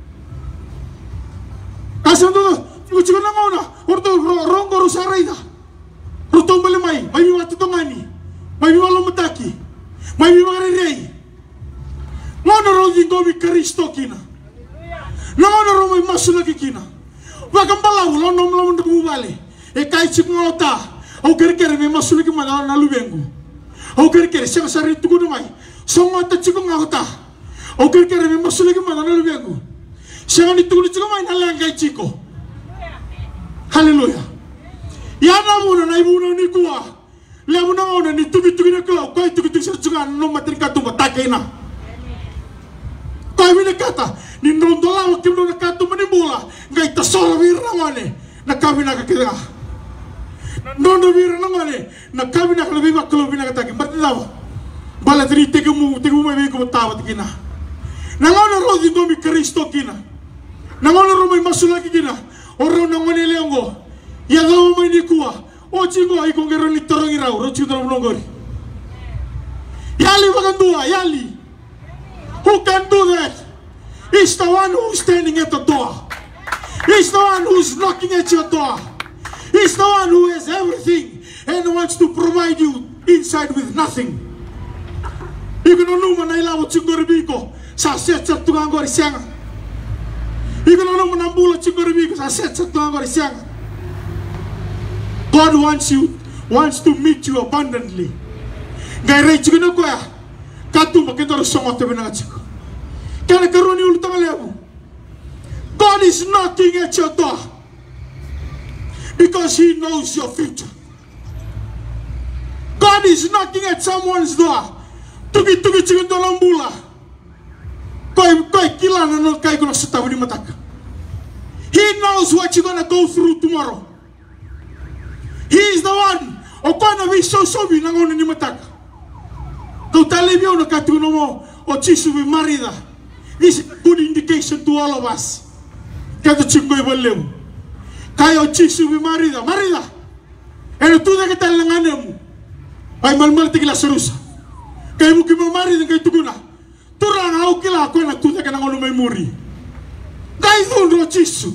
Kasih tu. Ibu cikgu nak mana? Ordo rongo rusarai dah. Rutong beli mai, mai biwa tutongani, mai biwa lometaki, mai biwa rei. Mana rogi gobi Kristo kina? Mana rogi masuk lagi kina? Wakam balau lonom lonom debu balik. Ekai cikgu ngota. Au kere-kere me masuk lagi mana nalu bengu. Au kere-kere siapa sari tu kudu mai. Songota cikgu ngota. Au kere-kere me masuk lagi mana nalu bengu. Siapa ni tu kudu cikgu mai nalangai cikgu. Haleluya. Ya namun na ibu na ni kuah. Lebu na ona ni tugi tugi na kau. Kau tugi tugi serjungan no materi katu batake na. Kau ini kata ni nondola waktu na katu manibola. Ngai tasol wirna mane na kami na kakira. Nondo wirna mane na kami na lebih bakal lebih na kataki. Berarti tahu. Bala teri tegemu tegemu mai ko tahu tikina. Nangono rodi ngomi Kristo kina. Nangono romai masuk lagi kina. Orang nang mana leongo, ya gawa mai ni kuah. O cingo ai kongero ni torong irau, ro cingo nongori. Yali bagan dua, yali. Who can do that? He's the one who's standing at the door. He's the one who's knocking at your door. He's the one who has everything and wants to provide you inside with nothing. Iku no numa na ilawo cingo ribiko, sa set sa tungangori sianga. God wants you, wants to meet you abundantly. God is knocking at your door because He knows your future. God is knocking at someone's door. Tugi tugi chicken dolambula. Koi koi kila na no kai kono setawu di mataka. He knows what you're gonna go through tomorrow. He is the one. O kona vi so so vi nangono ni mataka. Kau talibio no katu no mo o chisu vi marida. This is a good indication to all of us. Kata chingo ibalemu. Kaya o chisu vi marida, marida. Eno tu da kita langanemu. Ay mal-mal tigila serusa. Kaya mo kimo marida kay tuguna. Turang au kila ko na tu da kana ngono may muri. Kaya dun ro chisu.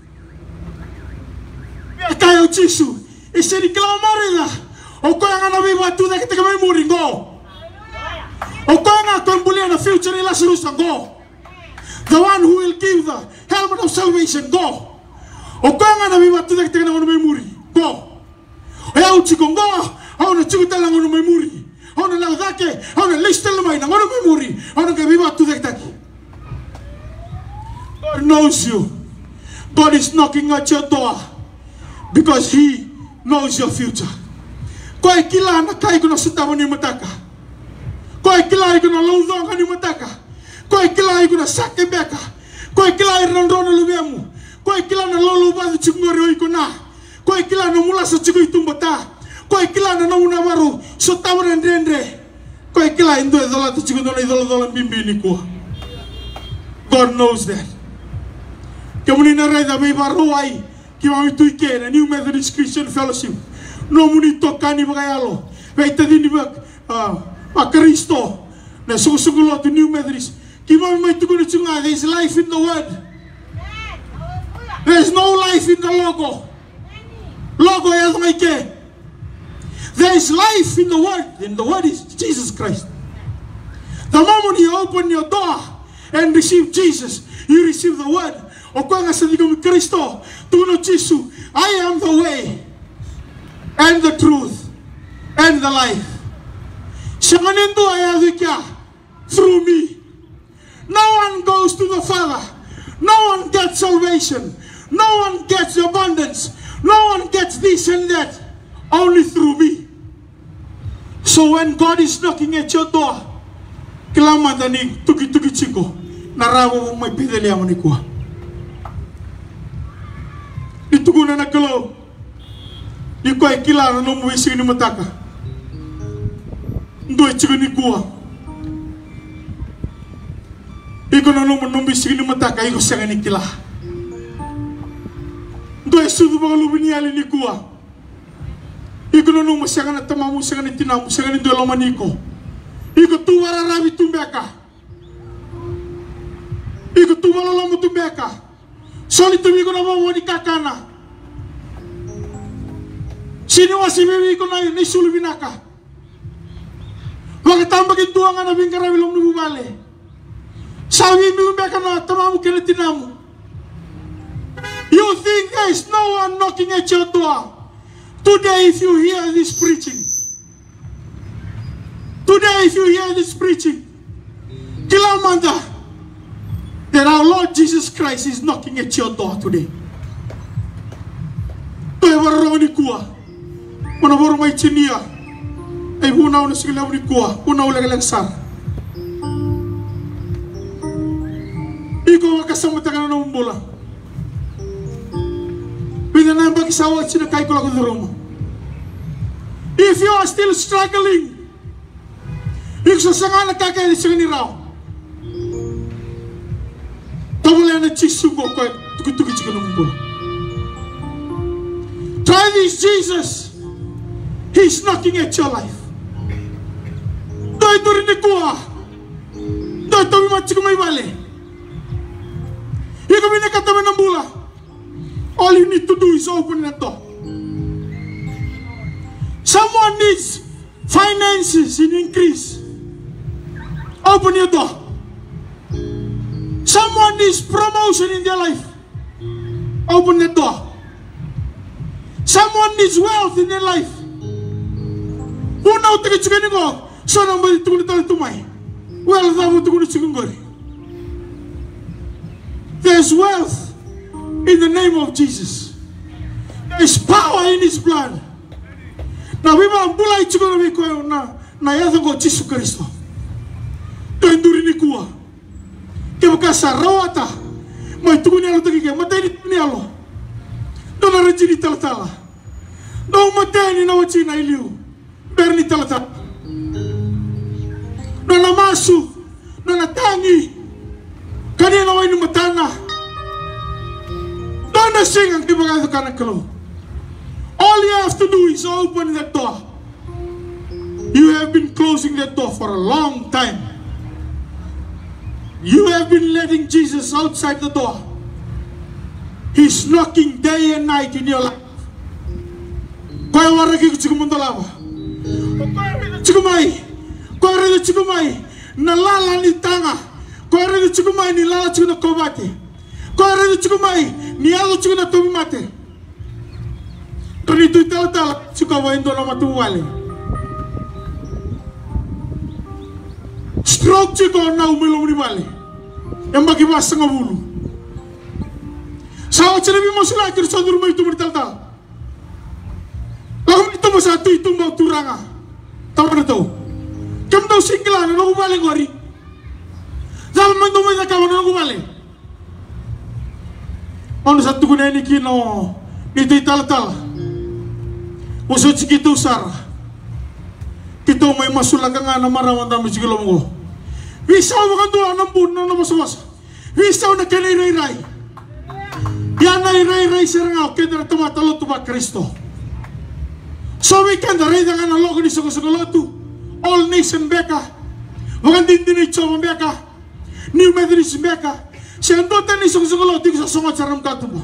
Kaya o chisu. Ese ni kila marida. O ko nga na viva tu da kita may muri go. O ko nga ko mbuli na future ila serusa go. The one who will give the helmet of salvation go. O ko nga na viva tu da kita ngono may muri go. Ay au chico go. Au na chico tala ngono may muri. Au na laudake, au na lista lamay na ngono may muri. Au na ka viva tu da kita. God knows you. God is knocking at your door because He knows your future. Koe kila na kai kuna sutawa ni mataka. Koe kila kuna laudonga ni mataka. Koe kila kuna sake beka. Koe kila irandona lubiamu. Koe kila na lolo badu chingori oikona. Koe kila na mula sa chigo itumbata. Koe kila na nauna waru sutawa rendre. Koe kila indo edola tu chigo dona idola dola bimbi ni kuwa. God knows that. Kemuni na reda may baruay. Kimami tuike na New Methodist Christian Fellowship. No muni tokani bagayalo. Weita dini bag pa Kristo. Na sugusugulo to New Methodist. Kimami may tukuni chunga. There is life in the word. There is no life in the logo. Logo yas maike. There is life in the word. And the word is Jesus Christ. The moment you open your door and receive Jesus, you receive the word. O kung nga sa digong Kristo, tuno Chisu, I am the way, and the truth, and the life. Siya manindo ay adikya, through me. No one goes to the Father. No one gets salvation. No one gets abundance. No one gets this and that. Only through me. So when God is knocking at your door, kilamanda ni tuki tuki chiko, narawa mo may pidali mo ni kuha. Dituguna na kalo, di ko ay kilala no mo isi ni mataka. Ndo chiko ni kuha. Iko na no mo no isi ni mataka, iko siya ni kila. Ndo ay sudu ba lubini ali ni kuha. Iko na no mo siya na tamamu siya ni tinamu siya ni dolo maniko. Iko tuwara rabi tumbeka. Iko tuwara lamu tumbeka. Soli tu iko na mo ni kakana. Sini wasi bebi iko na ni sulu binaka. Wakatamba kintua nga na bingkara bilong nububale. Sabi mi umbeka na tamamu kena tinamu. You think there is no one knocking at your door? Today, if you hear this preaching, today, if you hear this preaching, Kilamanda, that our Lord Jesus Christ is knocking at your door today. Toy warong ni kuah, mana warong may chinia, ay hunaw na sila ni kuah, hunaw lang sar. Ikaw makasama tayo na umbola. Pinanang pag-isawa at sinakay ko lang sa room. If you are still struggling, yung sasanga nagkakailis sa kaniraw, tawala na chisugo ko, tukit-tukit siya ng bulo. Try this Jesus. He's knocking at your life. Dahil ito rin ikuha. Dahil ito may matsi ko may bali. Yung kami nakatabi ng bula. All you need to do is open the door. Someone needs finances in increase. Open your door. Someone needs promotion in their life. Open the door. Someone needs wealth in their life. Una utak chukani ko. So nang bali tukuni tali tumay. Wealth na mo tukuni chukungori. There's wealth in the name of Jesus. There is power in His blood. Na biba bulay chukuna mi ko na na yatong ko Jesus Kristo. Tenduri ni kuwa. Kaya kasa rawata. May tukuni alo tagi kaya matay ni tukuni alo. Doon na rin ni talatala. Doon matay ni nawatsi na iliw. Pero ni talatala. Doon na masu. Doon na tangi. Kanina way ni matana. Doon na sing ang kibagado ka ng kalo. All you have to do is open that door. You have been closing that door for a long time. You have been letting Jesus outside the door. He's knocking day and night in your life. Kaya waragi ko chiku mundalawa. Chikumai. Kaya rito chikumai. Nalala ni tanga. Kaya rito chikumai ni lala chiku na kobate. Kaya rito chikumai ni alo chiku na tumimate. Kanito itala-tala chikawa indo na matuwale. Stroke chiko na umilom ni bale. Yang magibasa nga bulu. Sa sinabi mo sila, kaya sa durma ito marital-tal. Lakum ito mo sa ito itong mga turanga. Tama na ito. Kam daw singla na nakubaling wari. Dahil man dumay na kawan na nakubaling. Ano sa ito ko na inikino, ito ital-tal. Usod si kito usara. Kito may masulaga nga na marawan dami sigilo mo. Wisaw mga doon ng buwan na namasawasa. Wisaw na kanay-ray-ray. Yan ay ray-ray sa rangaw kaya na tumatalo tuba Kristo. So we can ray na nga ng logo ni Sagosagolotu. All Nation Beka. Wakan din din ay Choma Beka. New Methodist Beka. Siya ang doon ni Sagosagolotu sa sungat sa ramkato mo.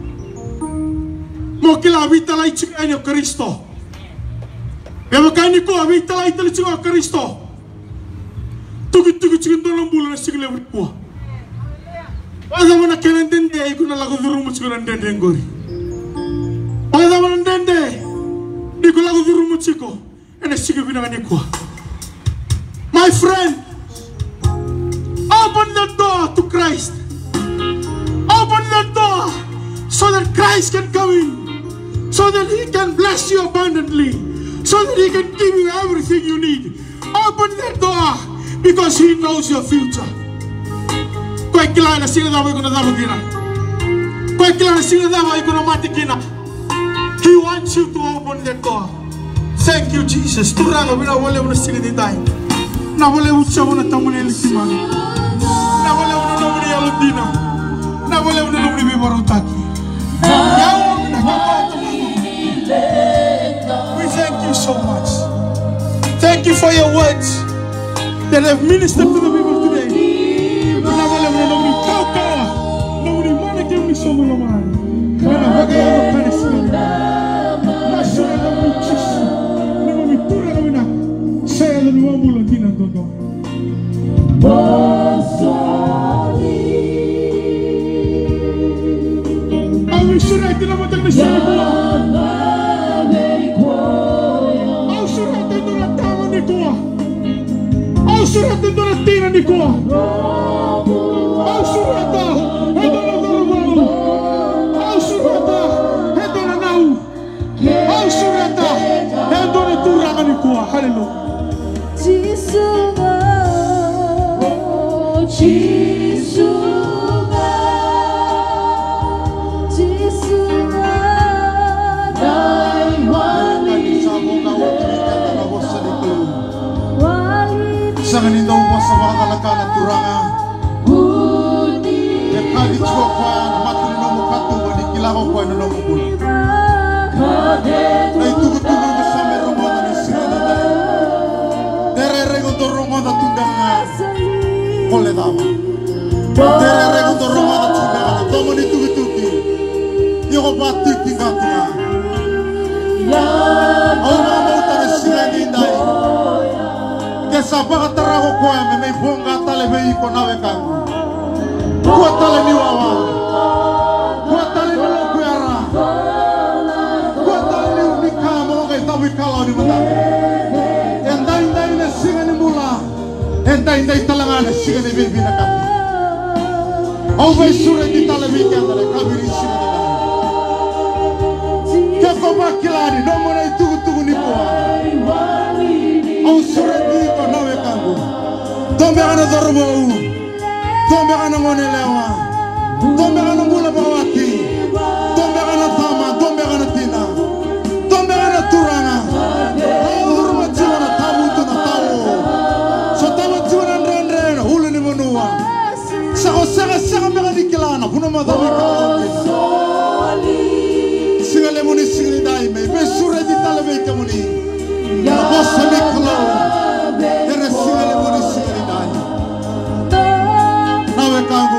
Mo kila abitalay chika niyo Kristo. Kaya makani ko abitalay tali chika Kristo. Tugit-tugit chika doon ang bulan na sigla ko. Wala mo na kinandende, ko na lago durumot ko nandende ang gori. Wala mo nandende, di ko lago durumot ko, and I sige binangani ko. My friend, open the door to Christ. Open the door so that Christ can come in, so that He can bless you abundantly, so that He can give you everything you need. Open that door because He knows your future. Kau kila na sila dawa ikuna dawa kina. Kau kila na sila dawa ikuna mati kina. He wants you to open that door. Thank you, Jesus. Turang abina wale una sila ditay. Na wale utsa una tamuni litimang. Na wale una namuni aludina. Na wale una namuni bibarutaki. Yaw na kapatu. We thank you so much. Thank you for your words that have ministered to the people today. Na wale una namuni kaukawa. Namuni mana kemi somo naman. Na bagay ako kanisila. Na sila namuni chisu. Namuni tura kami na. Saya lalu ambulan tina todo. Awi surai tina matang na sila kuwa. Awi surai tina na tama ni kuwa. Awi surai tina na tina ni kuwa. Awi surai tina ito na darabalo. Awi surai tina ito na nau. Awi surai tina ito na turangan ni kuwa. Hallelujah. 지수가 지수가 지수가 나의 왕이 Sangan indaw mo sa mga talaga na turanga. E kadi chua kwa na matu ni nomu katu ba ni kilako kwa na nomu bula. Na itugu-tugu mo sa may rongoda ni sila na. Tererego to rongoda tundanga. Kole dama. Tererego to rongoda tundanga. Tomo ni tugu-tugi. Yoko batu kingatinga. Au mga mauta na sila ni inday. Kesa baka tarako ko ya me bonga tale be iko nawe kangu. Kwa tale ni wawa. Kwa tale ni lokuara. Kwa tale ni unika mo kay tawi kala ni mata. Endai endai na singa ni mula. Endai endai talanga na singa ni bebi na kati. Au be sure di tale be kya tale kabiri singa ni. Kya ko ba kilani no mo na tugu tugu ni ko. Au sure di nawe kangu. Tombe ana dormo. Tombe ana ngonelewa. Tombe ana mula bawati. Tombe ana tama, tombe ana tina. Tombe ana turanga. Au dormo tiwana tabu tuna tawo. So tabu tiwana ndrendre hulu ni monua. Sako saka saka mega dikilana puno madawi kangu. Singale muni singli dai me be sure di talebe kamuni. Na bossa mi klo. Era singale muni singli dai. Nawe kangu.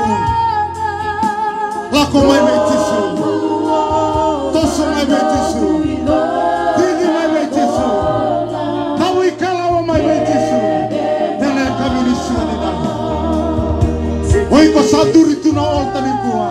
Lako mai metisu. Toso mai metisu. Didi mai metisu. Tawi kalawa mai metisu. Ene kamuni singli dai. Oiko saduri tuna olta ni kuwa.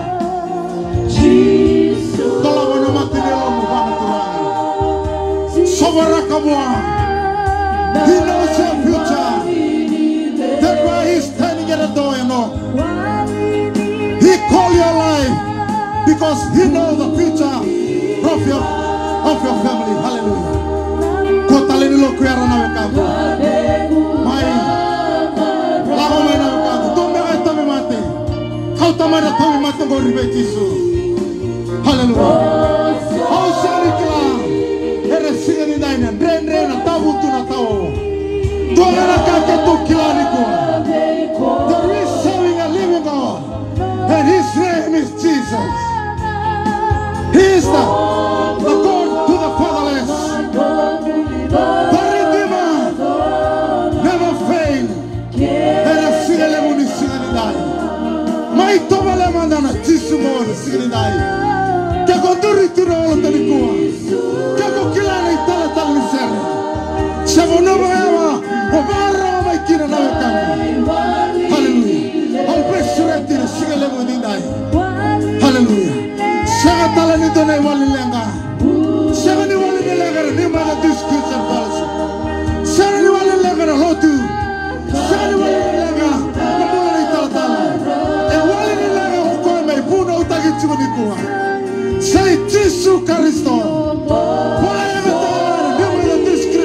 Kalawa na matinelo mo bana turanga. Sobara kamwa. He knows your future. That's why he's standing at the door, you know. He called your life because he knows the future of your of your family. Hallelujah. Kotale ni lo kuara na wakabu. Mai. Laho mai na wakabu. Tombe ay tami mate. Kau tamada tami mate go ribe Jesu. Hallelujah. Oh sari kila. Ere singa ni daina. Ren ren na tabu tu na tao. Tuanga na kake tu kila ni ko. There is serving a living God. And his name is Jesus. He is the, the God to the fatherless. The Redeemer never fail. And a single muni single die. My tobale mandana tisumo single die. Kako turi turi olo tani kuwa. Kako kilana itala tali sere. Sabo no baewa. Obara mai kira na wekamu. Hallelujah. Al besureti na single muni die. Hallelujah. Sega tala ni dona wali lenga. Sega ni wali lenga ni mana discussion policy. Sega ni wali lenga na lotu. Sega ni wali lenga na mula ni tala tala. E wali lenga ukoi mai puna utagi chuma ni kuwa. Say Jesus Christ. Wala eme tala ni mana discussion.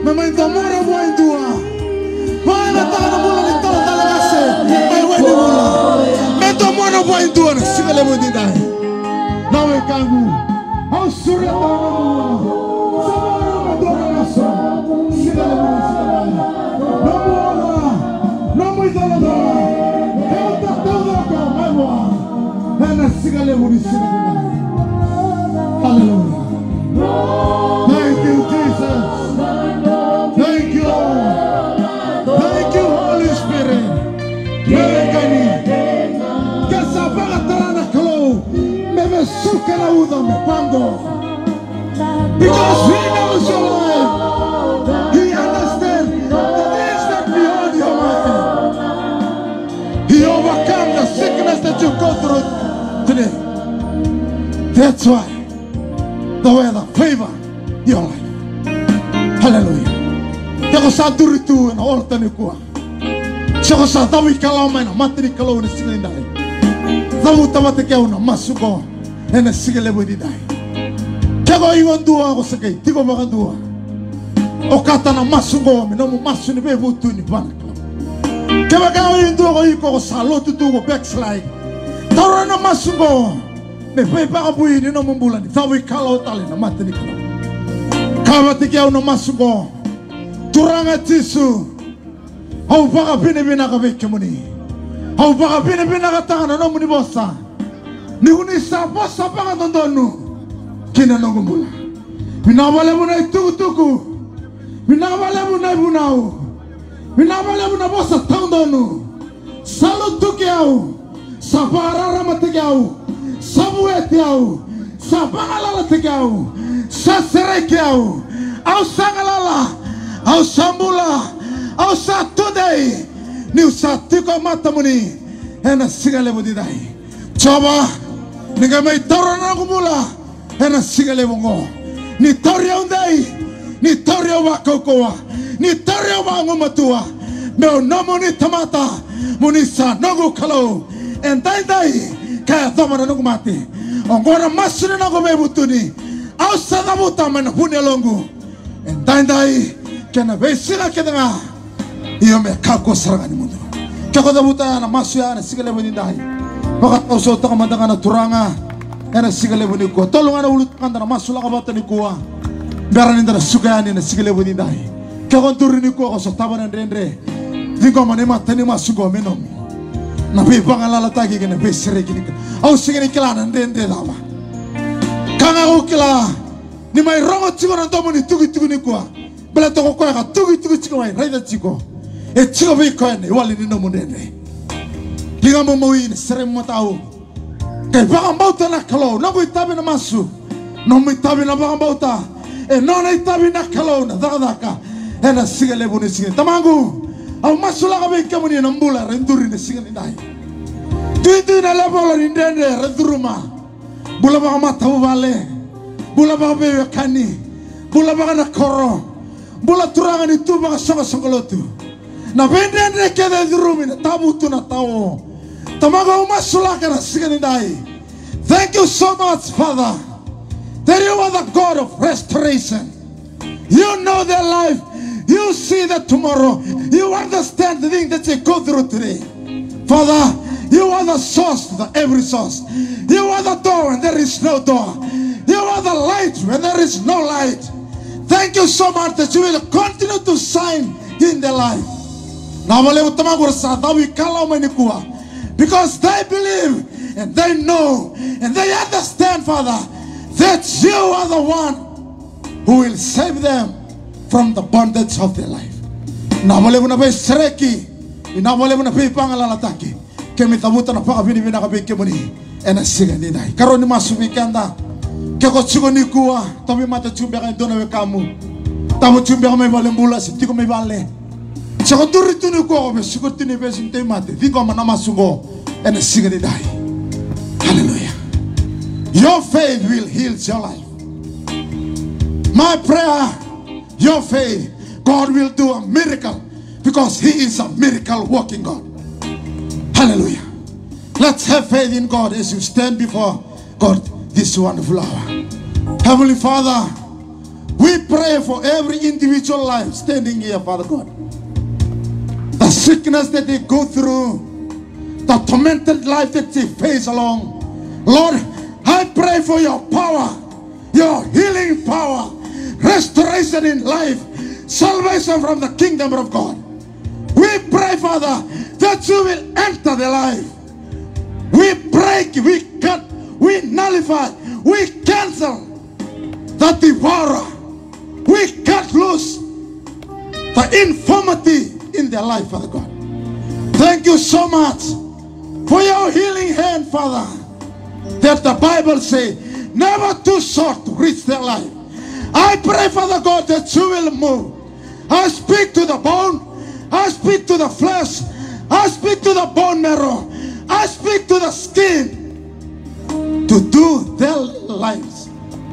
Memang tomora buat dua. Mana tangan mula ni tolong tolong kasih. Memang ni mula. Memang mana buat dua ni segala budi dah. Nawe kamu. Au surya tangan mula. Semua dua rasa. Segala budi segala. Namu namu jalan jalan. Kau tak tahu dah kau memang. Hanya segala budi segala. Hallelujah. Thank you, Jesus. Thank you. Thank you, Holy Spirit. Merekani. Kasabaka tarana kalau meme suka na uda me pango. Because He knows your life. He understands the things that beyond your mind. He overcome the sickness that you go through today. That's why the weather favor your life. Hallelujah. Ako sa duritu na orta ni kuwa. Ako sa dawi kalamay na matri kalaw na sigilin dahil. Dawu tamate kaya na masuko na sigilin mo di dahil. Kaya ko ingon dua ako sa kay, di ko baka dua. O kata na masuko, minamu masu ni bebutu ni banak. Kaya baka yung dua ko iko ko sa lotu tu ko backslide. Taro na masuko. May pepa ka buhay ni naman bulan. Dawi kalaw tali na matri kalaw. Kawati kaya na masuko. Turanga tisu, au baka bine bina ka beke muni, au baka bine bina ka tanga no muni bossa, ni uni sa bossa baka tondonu, kina no gumbula, bina wale muna itu tuku, bina wale muna bunau, bina wale muna bossa tondonu, salu tukiau, sabara rama tukiau, sabu etiau, sabangalala tukiau, saserekiau, au sangalala. Au sambula, au satudai, ni usatiko mata muni, ena sigale budi dai. Coba, ni kami taruh na kumula, ena sigale bungo. Ni taruh undai, ni taruh wakokoa, ni taruh wangu matua. Meu namo ni tamata, munisa nogu kalau, entai dai, kaya toma nogu mati. Ongora masuri nogu bebutuni, au sadabuta mena punya longu, entai dai. Kena besila kedanga iyo me kako sarangani mundo kako dabuta na masuya na sigale buni dai baka tauso ta kamandanga na turanga na sigale buni ko tolonga na ulut kanda na masula ka bata ni kuwa beranin na sugani na sigale buni dai kako turini ko ko so tabanan rendre dingo manema tani masugo menom na be bangalala tagi kena besire kini au sigani kilana rendre dama kanga ukila ni mai rongo chigo na tomo ni tugi tugi ni kuwa bela toko koe ka tugi tugi chigo mai raida chigo e chigo vei koe ne wali ni no munene linga mo mo ini sere mo tau kai baka mbauta na kalau na ko itabe na masu no mo itabe na baka mbauta e no na itabe na kalau na daka daka e na sigale buni sigale tamangu au masu la ka vei kamuni na mbula renduri na sigale dai tui tui na lebola ni ndende renduruma bula baka mata vale bula baka bebe kani bula baka na koro bula turangan itu baka songa songa lotu na bende ande kede durumi na tabu tu na tao tamaga umasula kana sigani dai. Thank you so much, Father, that you are the God of restoration. You know their life, you see that tomorrow, you understand the thing that they go through today. Father, you are the source to the every source. You are the door when there is no door. You are the light when there is no light. Thank you so much that you will continue to shine in their life. Because they believe and they know and they understand, Father, that you are the one who will save them from the bondage of their life. Kako chugo ni kuwa, tapi mata chumbe kan dona we kamu. Tamu chumbe kami bale mula si tiko me bale. Chako turi tu ni kuwa be suko tu ni be sinte mate. Tiko mana masugo ena sigari dai. Hallelujah. Your faith will heal your life. My prayer, your faith, God will do a miracle because He is a miracle working God. Hallelujah. Let's have faith in God as you stand before God this wonderful hour. Heavenly Father, We pray for every individual life standing here, Father God. The sickness that they go through, the tormented life that they face along. Lord, I pray for your power, your healing power, restoration in life, salvation from the kingdom of God. We pray, Father, that you will enter the life. We break, we cut, we nullify, we cancel the devourer. We cut loose the infirmity in their life, Father God. Thank you so much for your healing hand, Father, that the Bible says never too short to reach their life. I pray, Father God, that you will move. I speak to the bone, I speak to the flesh, I speak to the bone marrow, I speak to the skin to do their lives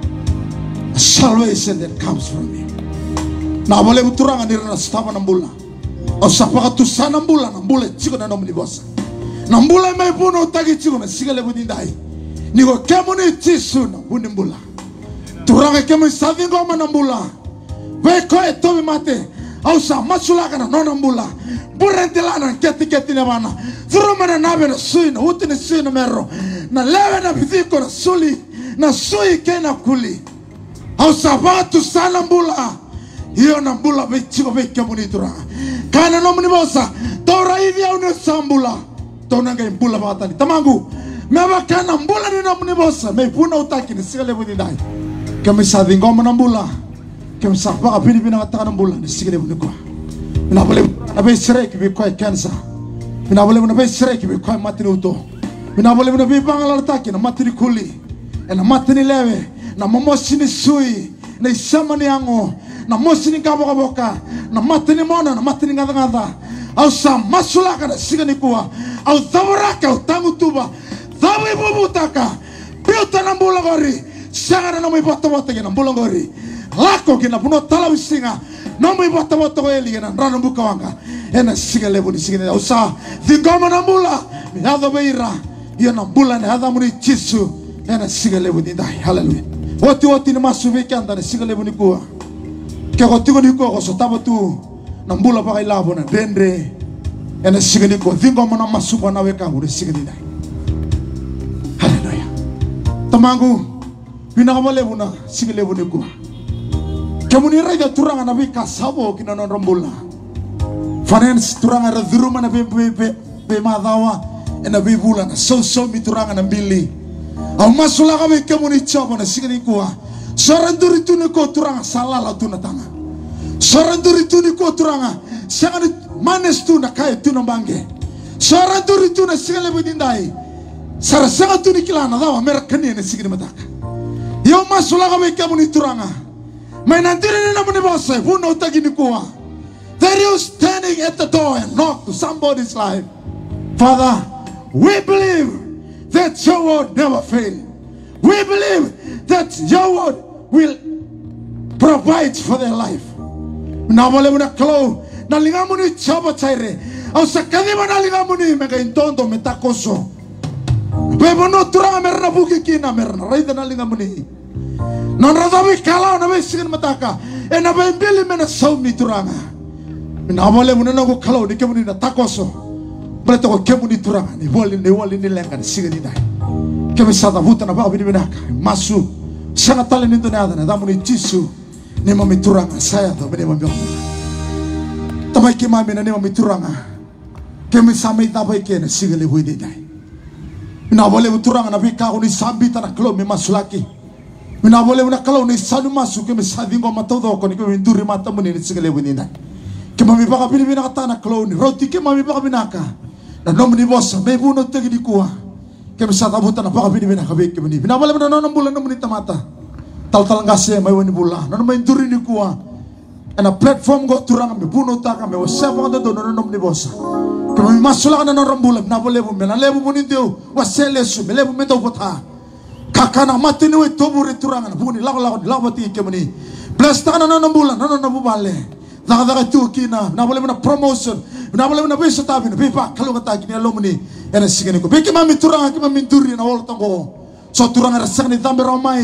a salvation that comes from you. Na boleh uturangan diri na stava nambula. O sapaka tu sa nambula nambula chico na nomni bossa. Nambula mai puno tagi chico na sigale budindai. Nigo kemuni chisu na bunimbula. Turanga kemuni savingo ma nambula. Weko e tobi mate. Au sa masula kana no nambula. Burentela na keti keti na bana. Turuma na nabe na sui na uti na sui na mero. Na lewe na bithiko na suli. Na sui ke na kuli. Au sa batu sa nambula. Hiyo nambula vichiko vike munitura. Kana no munibosa. Tora hivi au ne sambula. Tona ngai mbula batani. Tamangu. Mewa kana mbula ni no munibosa. Me puna utaki ni sigale budindai. Kami sa dingoma nambula. Kami sa baka pini pina kataka nambula ni sigale budikwa. Minabole nabe sireki bikwa cancer. Minabole nabe sireki bikwa matini uto. Minabole nabe bangala taki na matini kuli. Na matini lewe. Na momosi ni sui. Na isama ni ango. Na mosi ni kaboka boka. Na matini mona. Na matini ngada ngada. Au sa masulaka na siga ni kuwa. Au dhawaraka utangu tuba. Dhawi bubutaka. Piuta na mbula gori. Sangara na mwibota bota gina mbula gori. Lako gina puno talawi singa. Na mwibota bota goeli gina. Rano mbuka wanga. Ena siga lebu ni siga ni. Au sa dhingoma na mbula. Mihadha beira. Iyo na mbula ni hadha muni chisu. Ena siga lebu ni dai. Hallelujah. Oti oti ni masu viki anda ni siga lebu ni kuwa. Kia kotigo ni kuwa koso tabo tu. Na mbula baka ilabo na dendre. Ena siga ni kuwa. Dhingoma na masu kwa na weka ure siga ni dai. Hallelujah. Tamangu. Binakama lebu na siga lebu ni kuwa. Kemuni raja turanga na vika sabo kina non rambula. Finance turanga ra dhuruma na be be be madhawa. Ena be bula na so so mi turanga na mbili. Au masula kami kemuni chapa na siga ni kuwa. Soranduri tu ni ko turanga salala tu na tanga. Soranduri tu ni ko turanga sangani manes tu na kaya tu na bange. Soranduri tu na siga lebu dindai. Sarasanga tu ni kila na dawa merakani na siga ni mataka. Yo masula kami kemuni turanga. Mainantiri ni namuni bosa. Puno utagi ni kuwa. There you standing at the door and knock to somebody's life. Father, we believe that your word never fail. We believe that your word will provide for their life. Na wale muna klo na lingamuni chaba chaire. Au sakadima na lingamuni mega intondo metakoso. Bebo no turanga merna buki kina merna raida na lingamuni. Non radawi kalau na besikin mataka. E na bembili mena saumi turanga. Na wale muna na ko kalau ni kemuni na takoso. Berarti ko kemuni turanga ni wali ni wali ni lengan sigani dai. Kami sada buta na ba bini benaka. Masu sangat tali ni dunia na damu ni Yesu ni mami turanga saya to bini mami. Tamai ki mami na ni mami turanga. Kami samai tabai ke na sigale bui dai. Na wale turanga na bika ko ni sambi tana klo mi masulaki. Mina boleh una kalau ni sadu masuk ke mesadi ngoma todo ko ni ke minduri mata muni ni sigale bunina. Ke mami baka bini bina kata na kalau ni roti ke mami baka binaka. Na nom ni bossa me buno tegi di kuwa. Ke mesada buta na baka bini bina kabe ke bini. Mina boleh na nom bulan nom ni tamata. Tal tal ngase mai wani bulan. Na minduri ni kuwa. Ana platform go turang me buno ta ka me wasa baka do na nom ni bossa. Ke mami masula na nom bulan na boleh bu me na lebu bunin deu wasele su me lebu me to bota. Kakana mati ni wetu buri turangan buni lago lago lago mati kemuni bless tangan na nambulan na na bubale daga daga tu kina na boleh mana promotion na boleh mana bisa tapi na pipa kalau kata kini alumni ena sigani ko beki mami turangan ki mami turi na wol tango so turangan rasang ni tambe ramai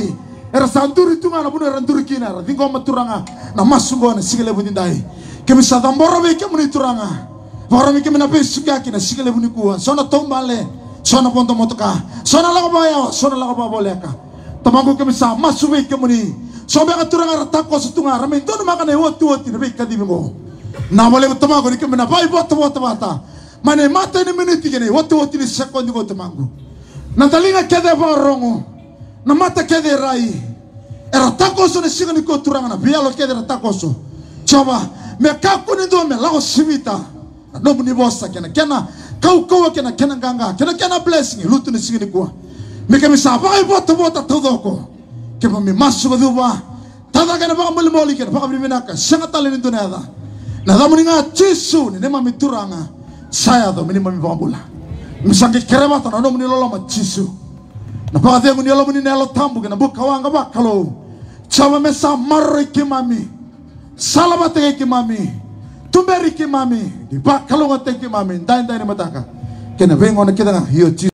era santuri tunga na buna ranturi kina ra tingo maturanga na masungo na sigele budindai kemi sadamboro be kemi turanga boro mi kemi na be suka kina sigele bunikua sona tombale sona ponto motoka sona lago baya sona lago baboleka tamangu kemi sa masuwe kemi sobe ka turanga ratako sutunga ramen tono makane wotu wotu be kadibimo na bole tamangu kemi na bai bota bota bata mane mata ni minute kene wotu wotu ni sekondi ko tamangu na talinga kede borongo na mata kede rai era takoso ne sigani ko turanga na bialo kede era takoso coba me kaku ni do me lago simita no muni bossa kena kena kau kau kena kena ganga kena kena blessing lutu ni sigani ko me ke me sabai bota bota todo ko ke me masu baduba tada kena ba moli moli kena ba biminaka sanga tale ni dunada na da muni nga chisu ni ma mituranga saya do mini mami bambula misangi kerema tana no muni lolo ma chisu na pa de muni lolo muni nelo tambu kena buka wanga ba kalau chama mesa marri kimami salabate kimami tumberi kimami di ba kalau ngate kimami ndai ndai ni mataka kena vengo na kidanga hiyo